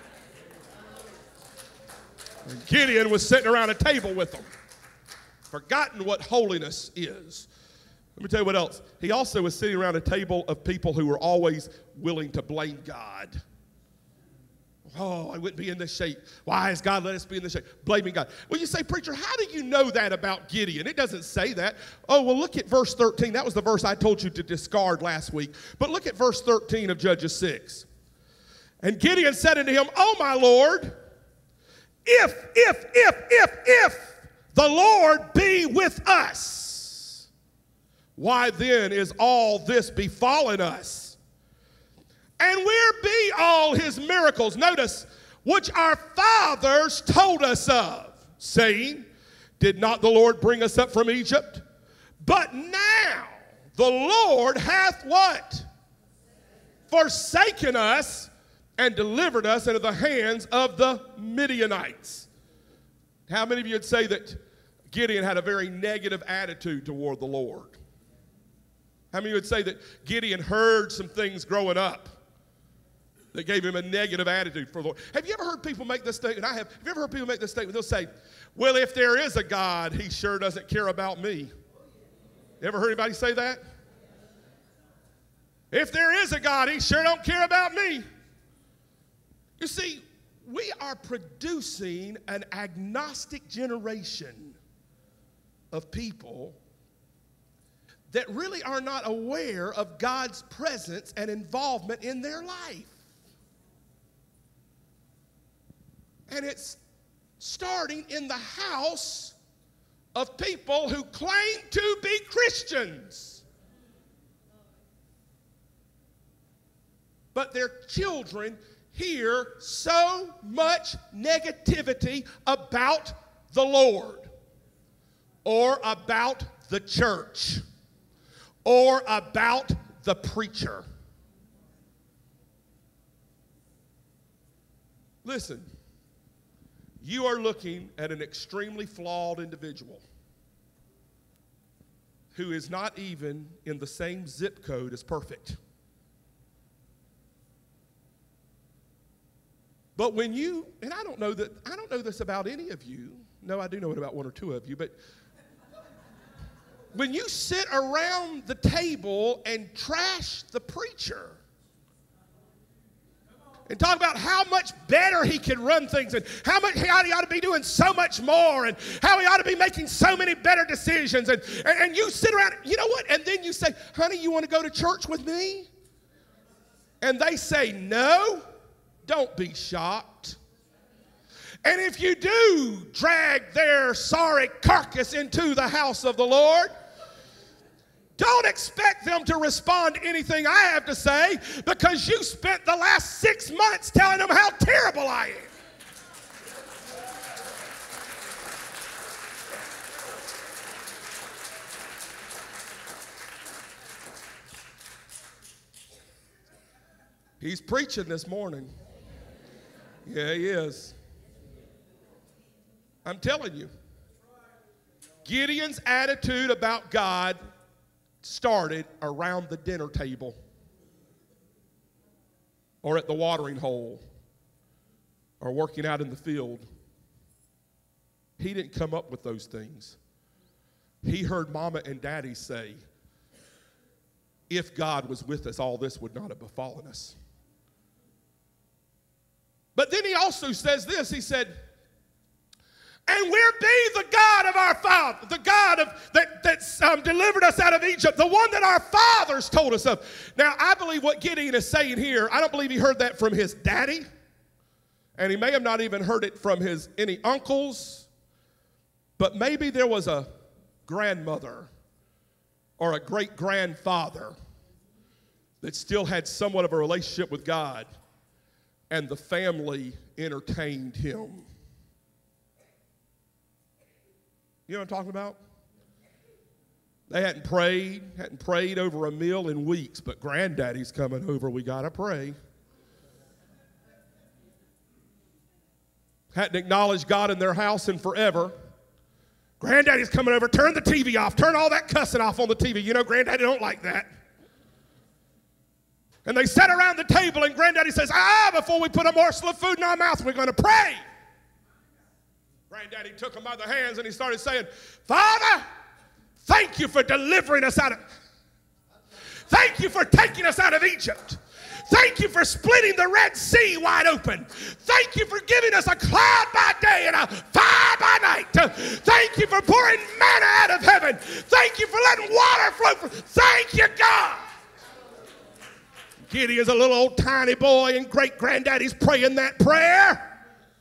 And Gideon was sitting around a table with them, forgotten what holiness is. Let me tell you what else. He also was sitting around a table of people who were always willing to blame God. Oh, I wouldn't be in this shape. Why has God let us be in this shape? Blaming God. Well, you say, preacher, how do you know that about Gideon? It doesn't say that. Oh, well, look at verse 13. That was the verse I told you to discard last week. But look at verse 13 of Judges 6. And Gideon said unto him, Oh, my Lord, if the Lord be with us, why then is all this befallen us? And where be all his miracles, notice, which our fathers told us of, saying, Did not the Lord bring us up from Egypt? But now the Lord hath what? Forsaken us and delivered us into the hands of the Midianites. How many of you would say that Gideon had a very negative attitude toward the Lord? How many would say that Gideon heard some things growing up that gave him a negative attitude for the Lord? Have you ever heard people make this statement? I have. Have you ever heard people make this statement? They'll say, well, if there is a God, he sure doesn't care about me. You ever heard anybody say that? If there is a God, he sure don't care about me. You see, we are producing an agnostic generation of people that really are not aware of God's presence and involvement in their life. And it's starting in the house of people who claim to be Christians. But their children hear so much negativity about the Lord or about the church or about the preacher. Listen, you are looking at an extremely flawed individual who is not even in the same zip code as perfect. But when you, and I don't know this about any of you. No, I do know it about one or two of you, but when you sit around the table and trash the preacher and talk about how much better he can run things and how he ought to be doing so much more and how he ought to be making so many better decisions, and you sit around, you know what, and then you say, honey, you want to go to church with me? And they say no. Don't be shocked. And if you do drag their sorry carcass into the house of the Lord, don't expect them to respond to anything I have to say, because you spent the last 6 months telling them how terrible I am. He's preaching this morning. Yeah, he is. I'm telling you. Gideon's attitude about God started around the dinner table or at the watering hole or working out in the field. He didn't come up with those things. He heard Mama and Daddy say, if God was with us, all this would not have befallen us. But then he also says this, he said, and we're be the God of our father, the God that delivered us out of Egypt, the one that our fathers told us of. Now, I believe what Gideon is saying here, I don't believe he heard that from his daddy, and he may have not even heard it from any uncles, but maybe there was a grandmother or a great-grandfather that still had somewhat of a relationship with God, and the family entertained him. You know what I'm talking about? They hadn't prayed over a meal in weeks, but granddaddy's coming over, we got to pray. Hadn't acknowledged God in their house in forever. Granddaddy's coming over, turn the TV off, turn all that cussing off on the TV. You know, granddaddy don't like that. And they sat around the table, and granddaddy says, before we put a morsel of food in our mouth, we're going to pray. Granddaddy took him by the hands, and he started saying, Father, thank you for delivering us thank you for taking us out of Egypt. Thank you for splitting the Red Sea wide open. Thank you for giving us a cloud by day and a fire by night. Thank you for pouring manna out of heaven. Thank you for letting water flow. Thank you, God. Gideon's a little old tiny boy, and great-granddaddy's praying that prayer.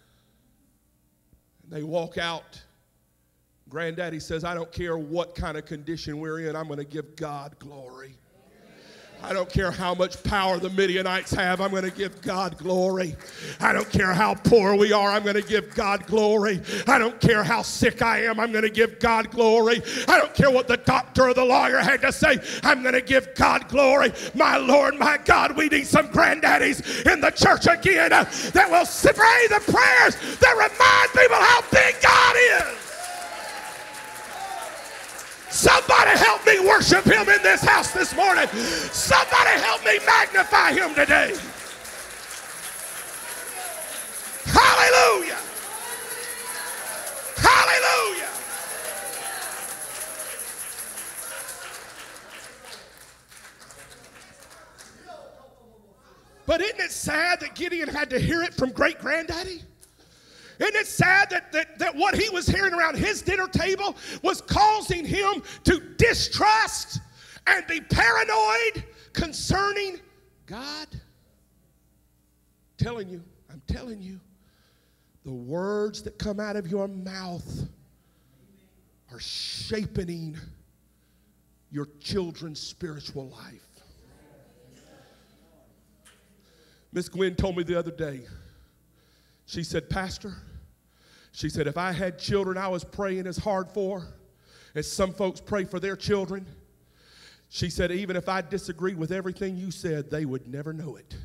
And they walk out. Granddaddy says, I don't care what kind of condition we're in, I'm going to give God glory. I don't care how much power the Midianites have, I'm going to give God glory. I don't care how poor we are, I'm going to give God glory. I don't care how sick I am, I'm going to give God glory. I don't care what the doctor or the lawyer had to say, I'm going to give God glory. My Lord, my God, we need some granddaddies in the church again that will pray the prayers that remind people how big God is. Somebody help me worship him in this house this morning. Somebody help me magnify him today. Hallelujah. Hallelujah. But isn't it sad that Gideon had to hear it from great-granddaddy? Isn't it sad that what he was hearing around his dinner table was causing him to distrust and be paranoid concerning God? I'm telling you, the words that come out of your mouth are shaping your children's spiritual life. Miss Gwen told me the other day, she said, Pastor, she said, if I had children I was praying as hard for as some folks pray for their children, she said, even if I disagreed with everything you said, they would never know it.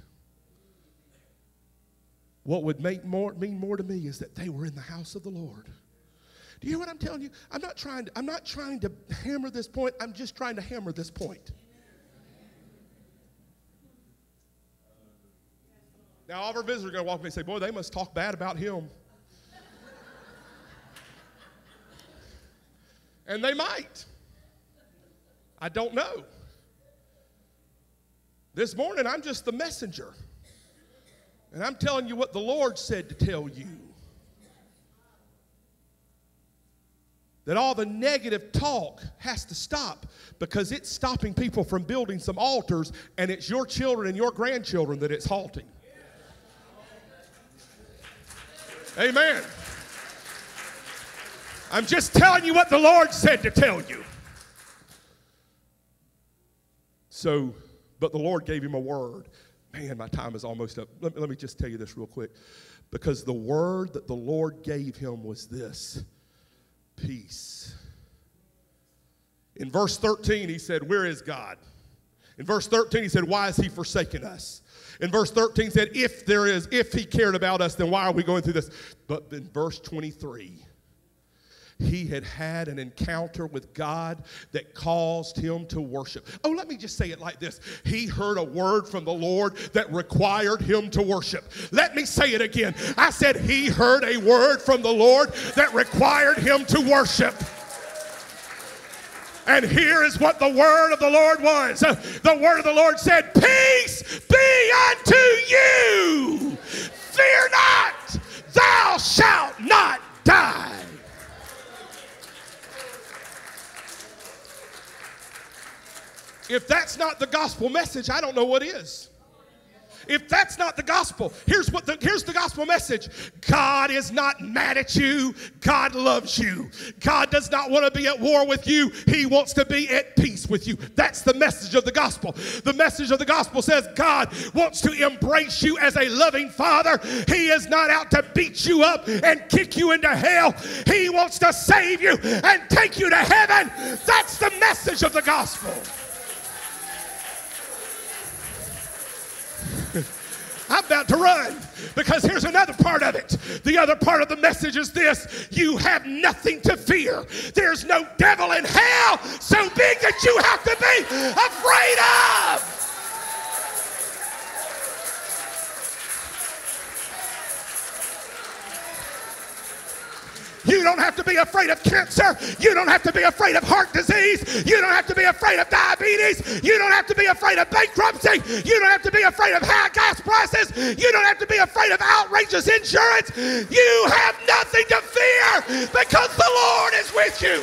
What would mean more to me is that they were in the house of the Lord. Do you hear what I'm telling you? I'm not trying to hammer this point. I'm just trying to hammer this point. Now, all of our visitors are going to walk me and say, boy, they must talk bad about him. And they might. I don't know. This morning, I'm just the messenger. And I'm telling you what the Lord said to tell you. That all the negative talk has to stop because it's stopping people from building some altars, and it's your children and your grandchildren that it's halting. Amen. I'm just telling you what the Lord said to tell you. So, but the Lord gave him a word. Man, my time is almost up. Let me just tell you this real quick. Because the word that the Lord gave him was this: peace. In verse 13, he said, where is God? In verse 13, he said, why has he forsaken us? In verse 13, he said, if he cared about us, then why are we going through this? But in verse 23, he had an encounter with God that caused him to worship. Oh, let me just say it like this. He heard a word from the Lord that required him to worship. Let me say it again. I said he heard a word from the Lord that required him to worship. And here is what the word of the Lord was. The word of the Lord said, peace be unto you. Fear not, thou shalt not die. If that's not the gospel message, I don't know what is. If that's not the gospel, here's the gospel message. God is not mad at you. God loves you. God does not want to be at war with you. He wants to be at peace with you. That's the message of the gospel. The message of the gospel says God wants to embrace you as a loving father. He is not out to beat you up and kick you into hell. He wants to save you and take you to heaven. That's the message of the gospel. I'm about to run because here's another part of it. The other part of the message is this: you have nothing to fear. There's no devil in hell so big that you have to be afraid of. You don't have to be afraid of cancer. You don't have to be afraid of heart disease. You don't have to be afraid of diabetes. You don't have to be afraid of bankruptcy. You don't have to be afraid of high gas prices. You don't have to be afraid of outrageous insurance. You have nothing to fear because the Lord is with you.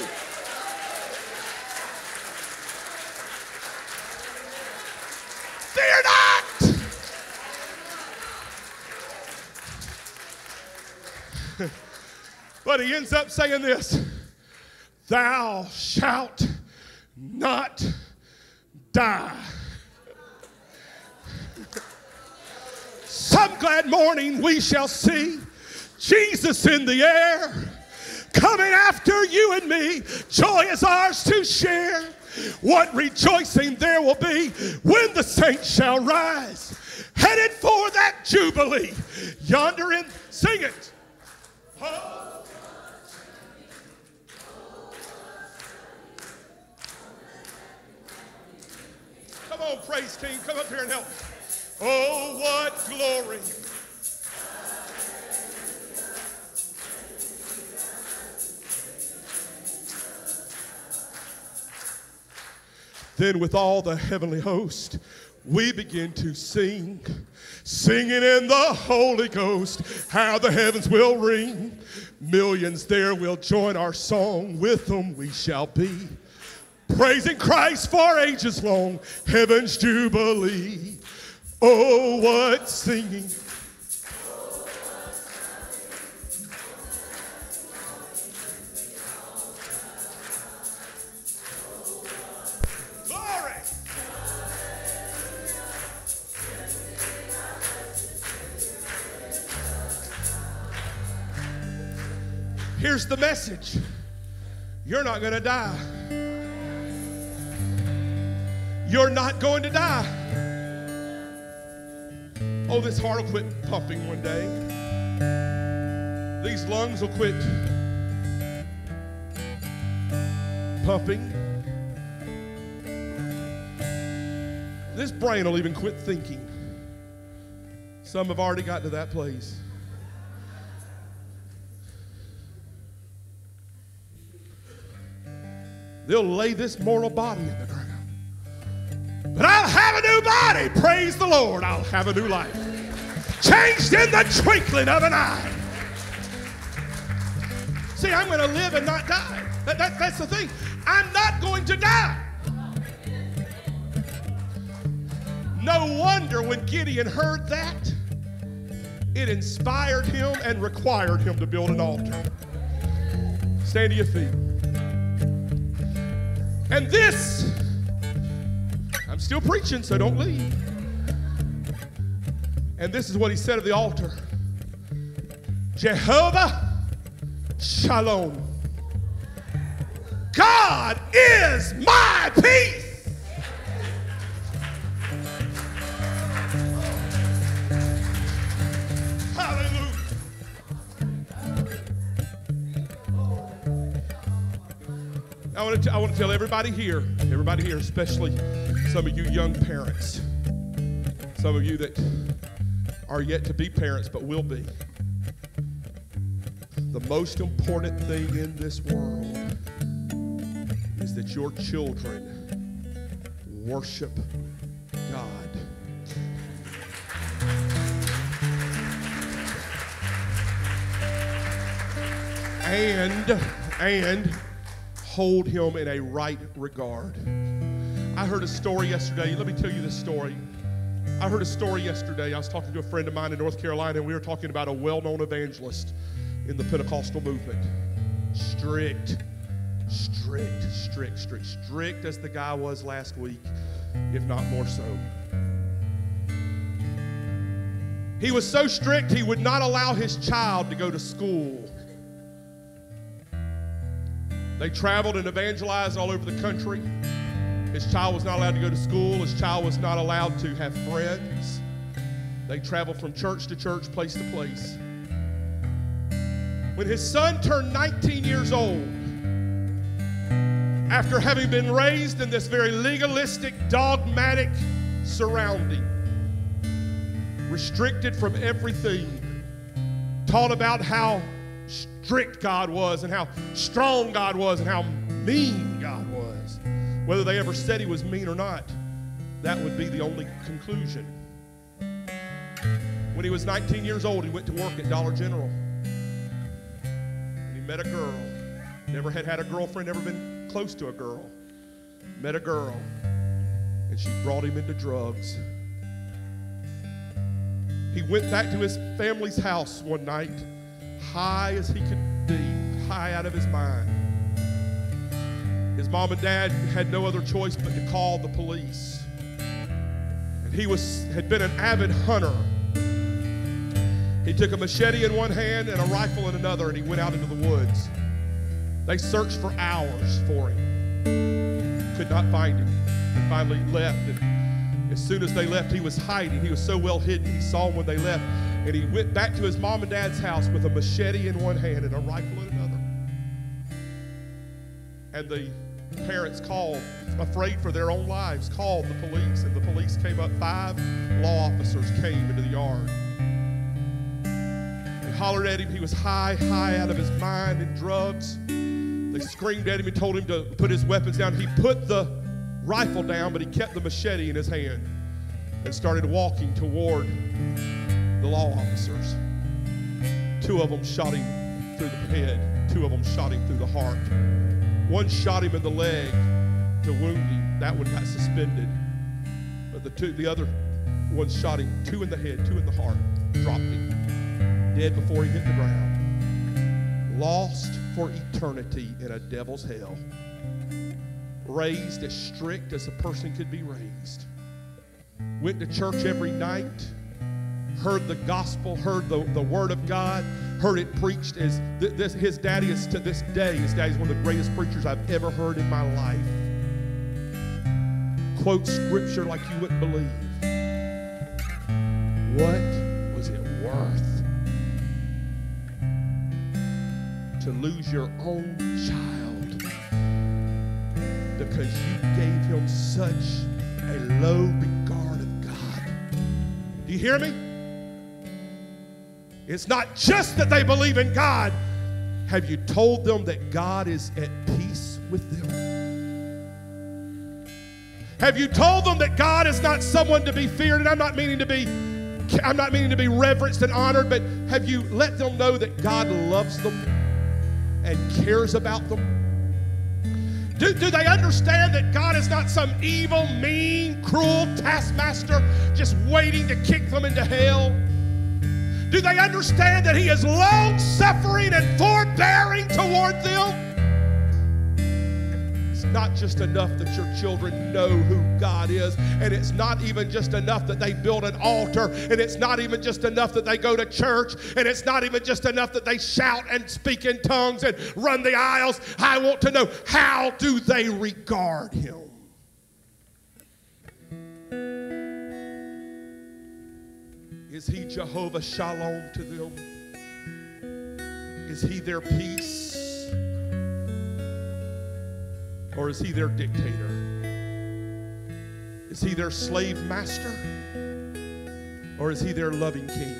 Fear not. But he ends up saying this: thou shalt not die. Some glad morning we shall see Jesus in the air, coming after you and me. Joy is ours to share. What rejoicing there will be when the saints shall rise, headed for that jubilee. Yonder in, sing it. Oh. Come on, praise team, come up here and help me. Oh, what glory. Then with all the heavenly host, we begin to sing, singing in the Holy Ghost, how the heavens will ring. Millions there will join our song, with them we shall be, praising Christ for ages long, heaven's jubilee. Oh, what singing. Glory. Here's the message. You're not going to die. You're not going to die. Oh, this heart will quit pumping one day. These lungs will quit pumping. This brain will even quit thinking. Some have already got to that place. They'll lay this mortal body in the ground. But I'll have a new body. Praise the Lord. I'll have a new life. Changed in the twinkling of an eye. See, I'm going to live and not die. That's the thing. I'm not going to die. No wonder when Gideon heard that, it inspired him and required him to build an altar. Stand to your feet. And this, I'm still preaching, so don't leave. And this is what he said of the altar. Jehovah Shalom. God is my peace. Hallelujah. I want to tell everybody here, especially some of you young parents, some of you that are yet to be parents but will be. The most important thing in this world is that your children worship God. And hold him in a right regard. I heard a story yesterday. Let me tell you this story. I heard a story yesterday. I was talking to a friend of mine in North Carolina, and we were talking about a well-known evangelist in the Pentecostal movement. Strict as the guy was last week, if not more so. He was so strict he would not allow his child to go to school. They traveled and evangelized all over the country. His child was not allowed to go to school. His child was not allowed to have friends. They traveled from church to church, place to place. When his son turned 19 years old, after having been raised in this very legalistic, dogmatic surrounding, restricted from everything, taught about how strict God was and how strong God was and how mean God was. Whether they ever said he was mean or not, that would be the only conclusion. When he was 19 years old, he went to work at Dollar General. And he met a girl. Never had a girlfriend, never been close to a girl. Met a girl, and she brought him into drugs. He went back to his family's house one night, high as he could be, high out of his mind. His mom and dad had no other choice but to call the police. And he had been an avid hunter. He took a machete in one hand and a rifle in another, and he went out into the woods. They searched for hours for him. Could not find him. They finally left, and as soon as they left, he was hiding. He was so well hidden, he saw them when they left. And he went back to his mom and dad's house with a machete in one hand and a rifle in another. And the parents called, afraid for their own lives, called the police. And the police came up. 5 law officers came into the yard. They hollered at him. He was high out of his mind in drugs. They screamed at him and told him to put his weapons down. He put the rifle down, but he kept the machete in his hand and started walking toward the law officers. 2 of them shot him through the head. 2 of them shot him through the heart. 1 shot him in the leg to wound him. That one got suspended. But the other one shot him 2 in the head, 2 in the heart, dropped him. Dead before he hit the ground. Lost for eternity in a devil's hell. Raised as strict as a person could be raised. Went to church every night. Heard the gospel, heard the word of God, heard it preached. His daddy is to this day, his daddy's one of the greatest preachers I've ever heard in my life. Quotes scripture like you wouldn't believe. What was it worth to lose your own child because you gave him such a low regard of God? Do you hear me? It's not just that they believe in God. Have you told them that God is at peace with them? Have you told them that God is not someone to be feared? And I'm not meaning to be reverenced and honored, but have you let them know that God loves them and cares about them? Do they understand that God is not some evil, mean, cruel taskmaster just waiting to kick them into hell? Do they understand that He is long-suffering and forbearing toward them? It's not just enough that your children know who God is, and it's not even just enough that they build an altar, and it's not even just enough that they go to church, and it's not even just enough that they shout and speak in tongues and run the aisles. I want to know, how do they regard Him? Is He Jehovah Shalom to them? Is He their peace? Or is He their dictator? Is He their slave master? Or is He their loving king?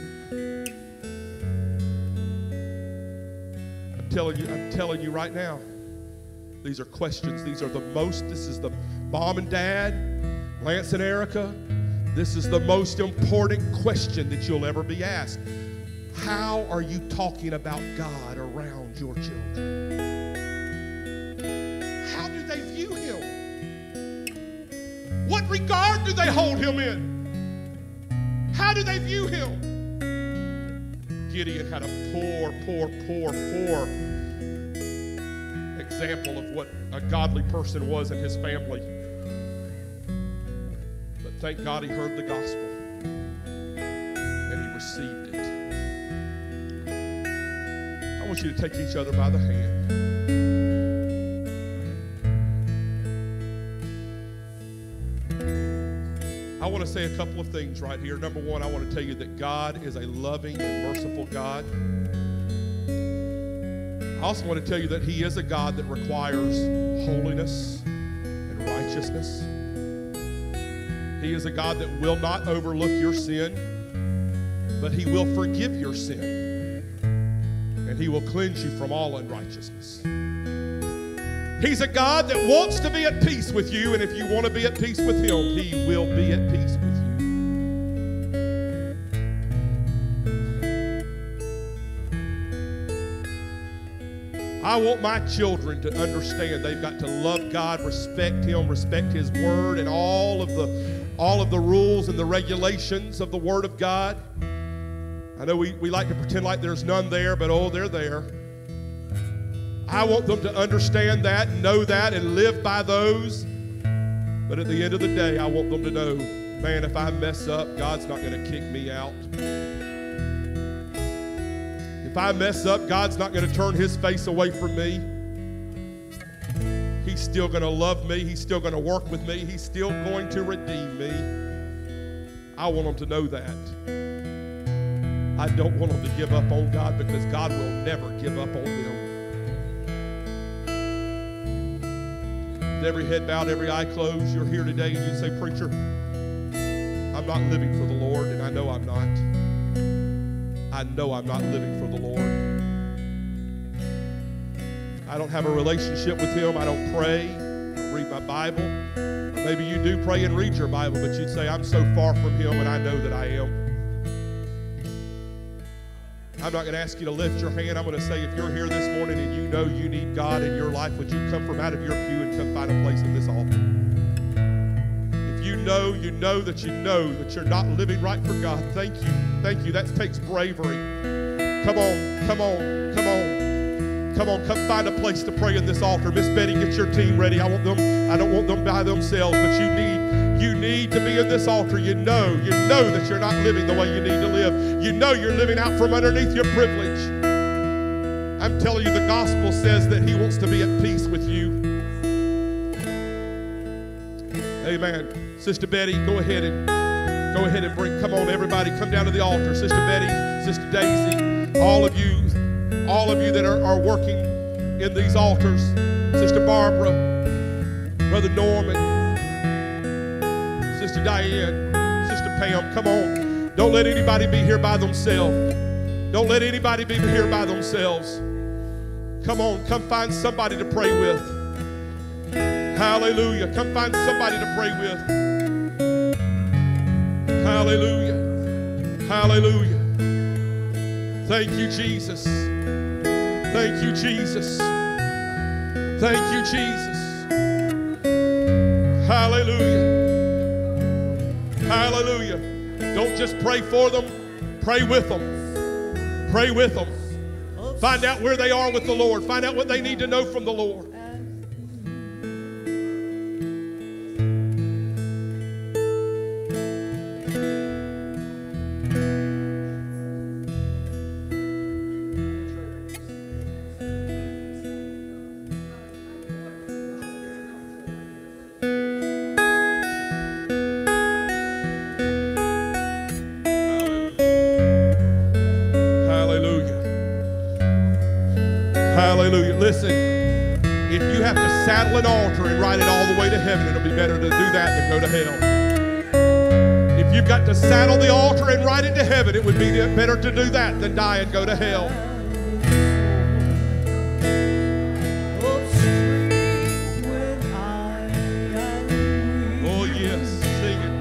I'm telling you right now, these are questions. This is the mom and dad, Lance and Erica. This is the most important question that you'll ever be asked. How are you talking about God around your children? How do they view Him? What regard do they hold Him in? How do they view Him? Gideon had a poor example of what a godly person was in his family. But thank God he heard the gospel and he received it. I want you to take each other by the hand. I want to say a couple of things right here. Number one, I want to tell you that God is a loving and merciful God. I also want to tell you that He is a God that requires holiness and righteousness. He is a God that will not overlook your sin, but He will forgive your sin, and He will cleanse you from all unrighteousness. He's a God that wants to be at peace with you, and if you want to be at peace with Him, He will be at peace with you. I want my children to understand they've got to love God, respect Him, respect His Word, and all of the rules and the regulations of the Word of God. I know we like to pretend like there's none there, but oh, they're there. I want them to understand that, and know that, and live by those. But at the end of the day, I want them to know, man, if I mess up, God's not going to kick me out. If I mess up, God's not going to turn His face away from me. He's still going to love me. He's still going to work with me. He's still going to redeem me. I want them to know that. I don't want them to give up on God, because God will never give up on them. With every head bowed, every eye closed, you're here today and you say, preacher, I'm not living for the Lord, and I know I'm not. I know I'm not living for the Lord. I don't have a relationship with Him. I don't pray. I don't read my Bible. Or maybe you do pray and read your Bible, but you'd say, I'm so far from Him, and I know that I am. I'm not going to ask you to lift your hand. I'm going to say, if you're here this morning and you know you need God in your life, would you come from out of your pew and come find a place in this altar? If you know that you're not living right for God, thank you. Thank you. That takes bravery. Come on, come find a place to pray in this altar. Miss Betty, get your team ready. I don't want them by themselves, but you need to be in this altar. You know that you're not living the way you need to live. You know you're living out from underneath your privilege. I'm telling you, the gospel says that He wants to be at peace with you. Amen. Sister Betty, go ahead and bring, come on everybody, come down to the altar. Sister Betty, Sister Daisy, all of you that are working in these altars, Sister Barbara, Brother Norman, Sister Diane, Sister Pam, come on. Don't let anybody be here by themselves. Don't let anybody be here by themselves. Come on, come find somebody to pray with. Hallelujah. Come find somebody to pray with. Hallelujah. Hallelujah. Thank you, Jesus. Thank you, Jesus. Thank you, Jesus. Hallelujah. Hallelujah. Don't just pray for them, pray with them. Pray with them. Find out where they are with the Lord. Find out what they need to know from the Lord. Hallelujah. Listen, if you have to saddle an altar and ride it all the way to heaven, it'll be better to do that than go to hell. If you've got to saddle the altar and ride it to heaven, it would be better to do that than die and go to hell. Oh, yes. Sing it.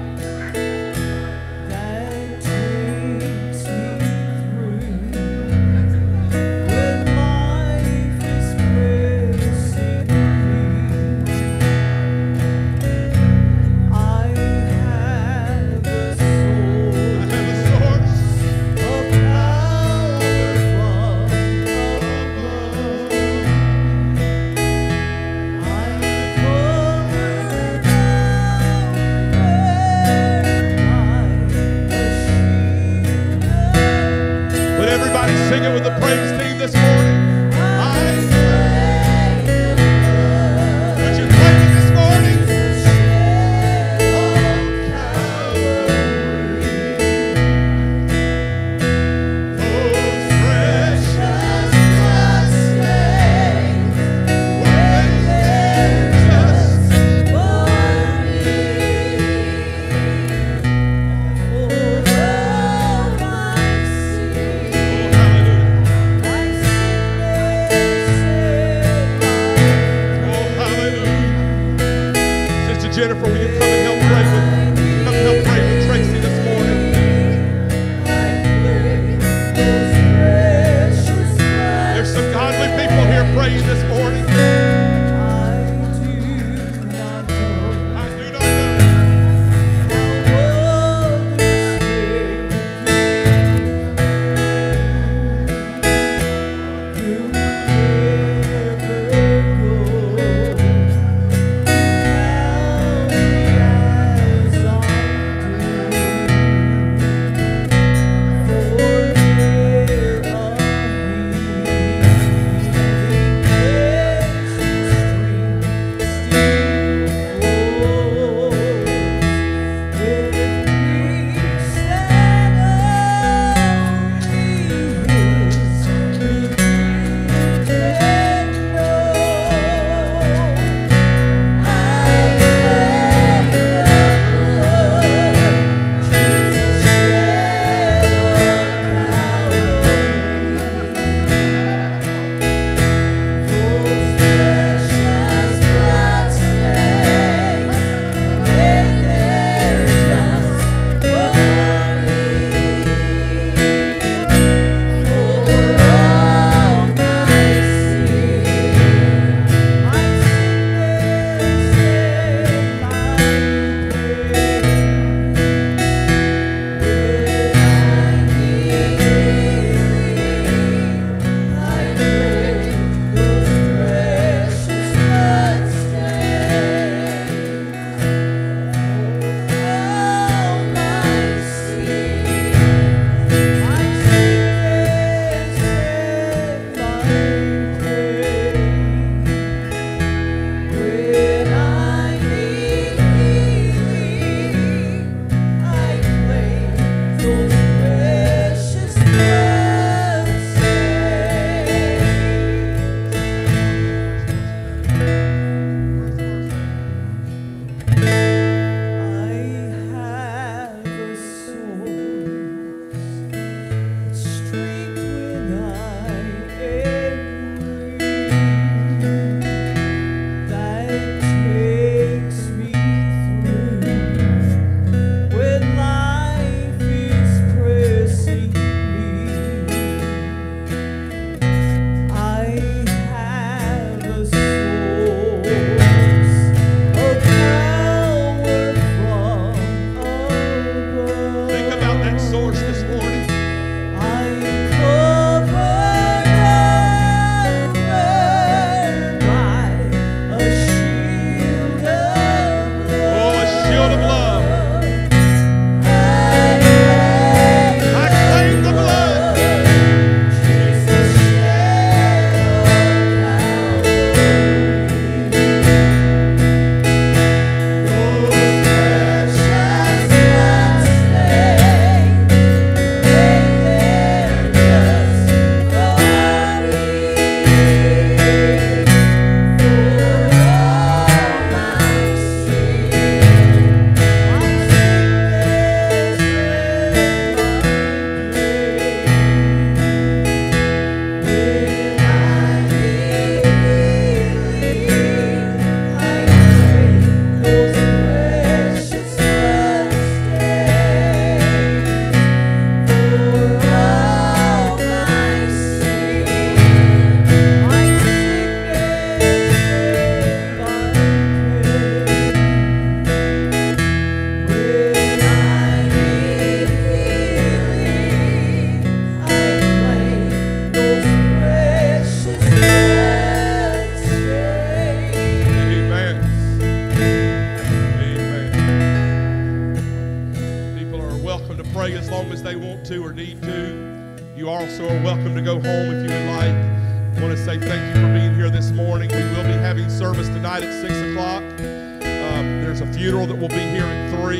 as long as they want to or need to. You also are welcome to go home if you would like. I want to say thank you for being here this morning. We will be having service tonight at 6 o'clock. There's a funeral that will be here at 3.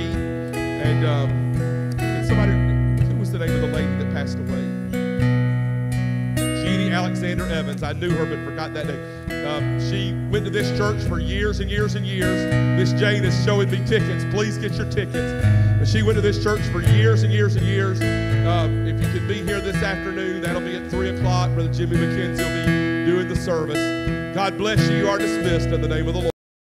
And somebody, who was the name of the lady that passed away? Jeannie Alexander Evans. I knew her but forgot that name. She went to this church for years and years and years. Miss Jane is showing me tickets. Please get your tickets. But she went to this church for years and years and years. If you could be here this afternoon, that'll be at 3 o'clock. Brother Jimmy McKenzie will be doing the service. God bless you. You are dismissed in the name of the Lord.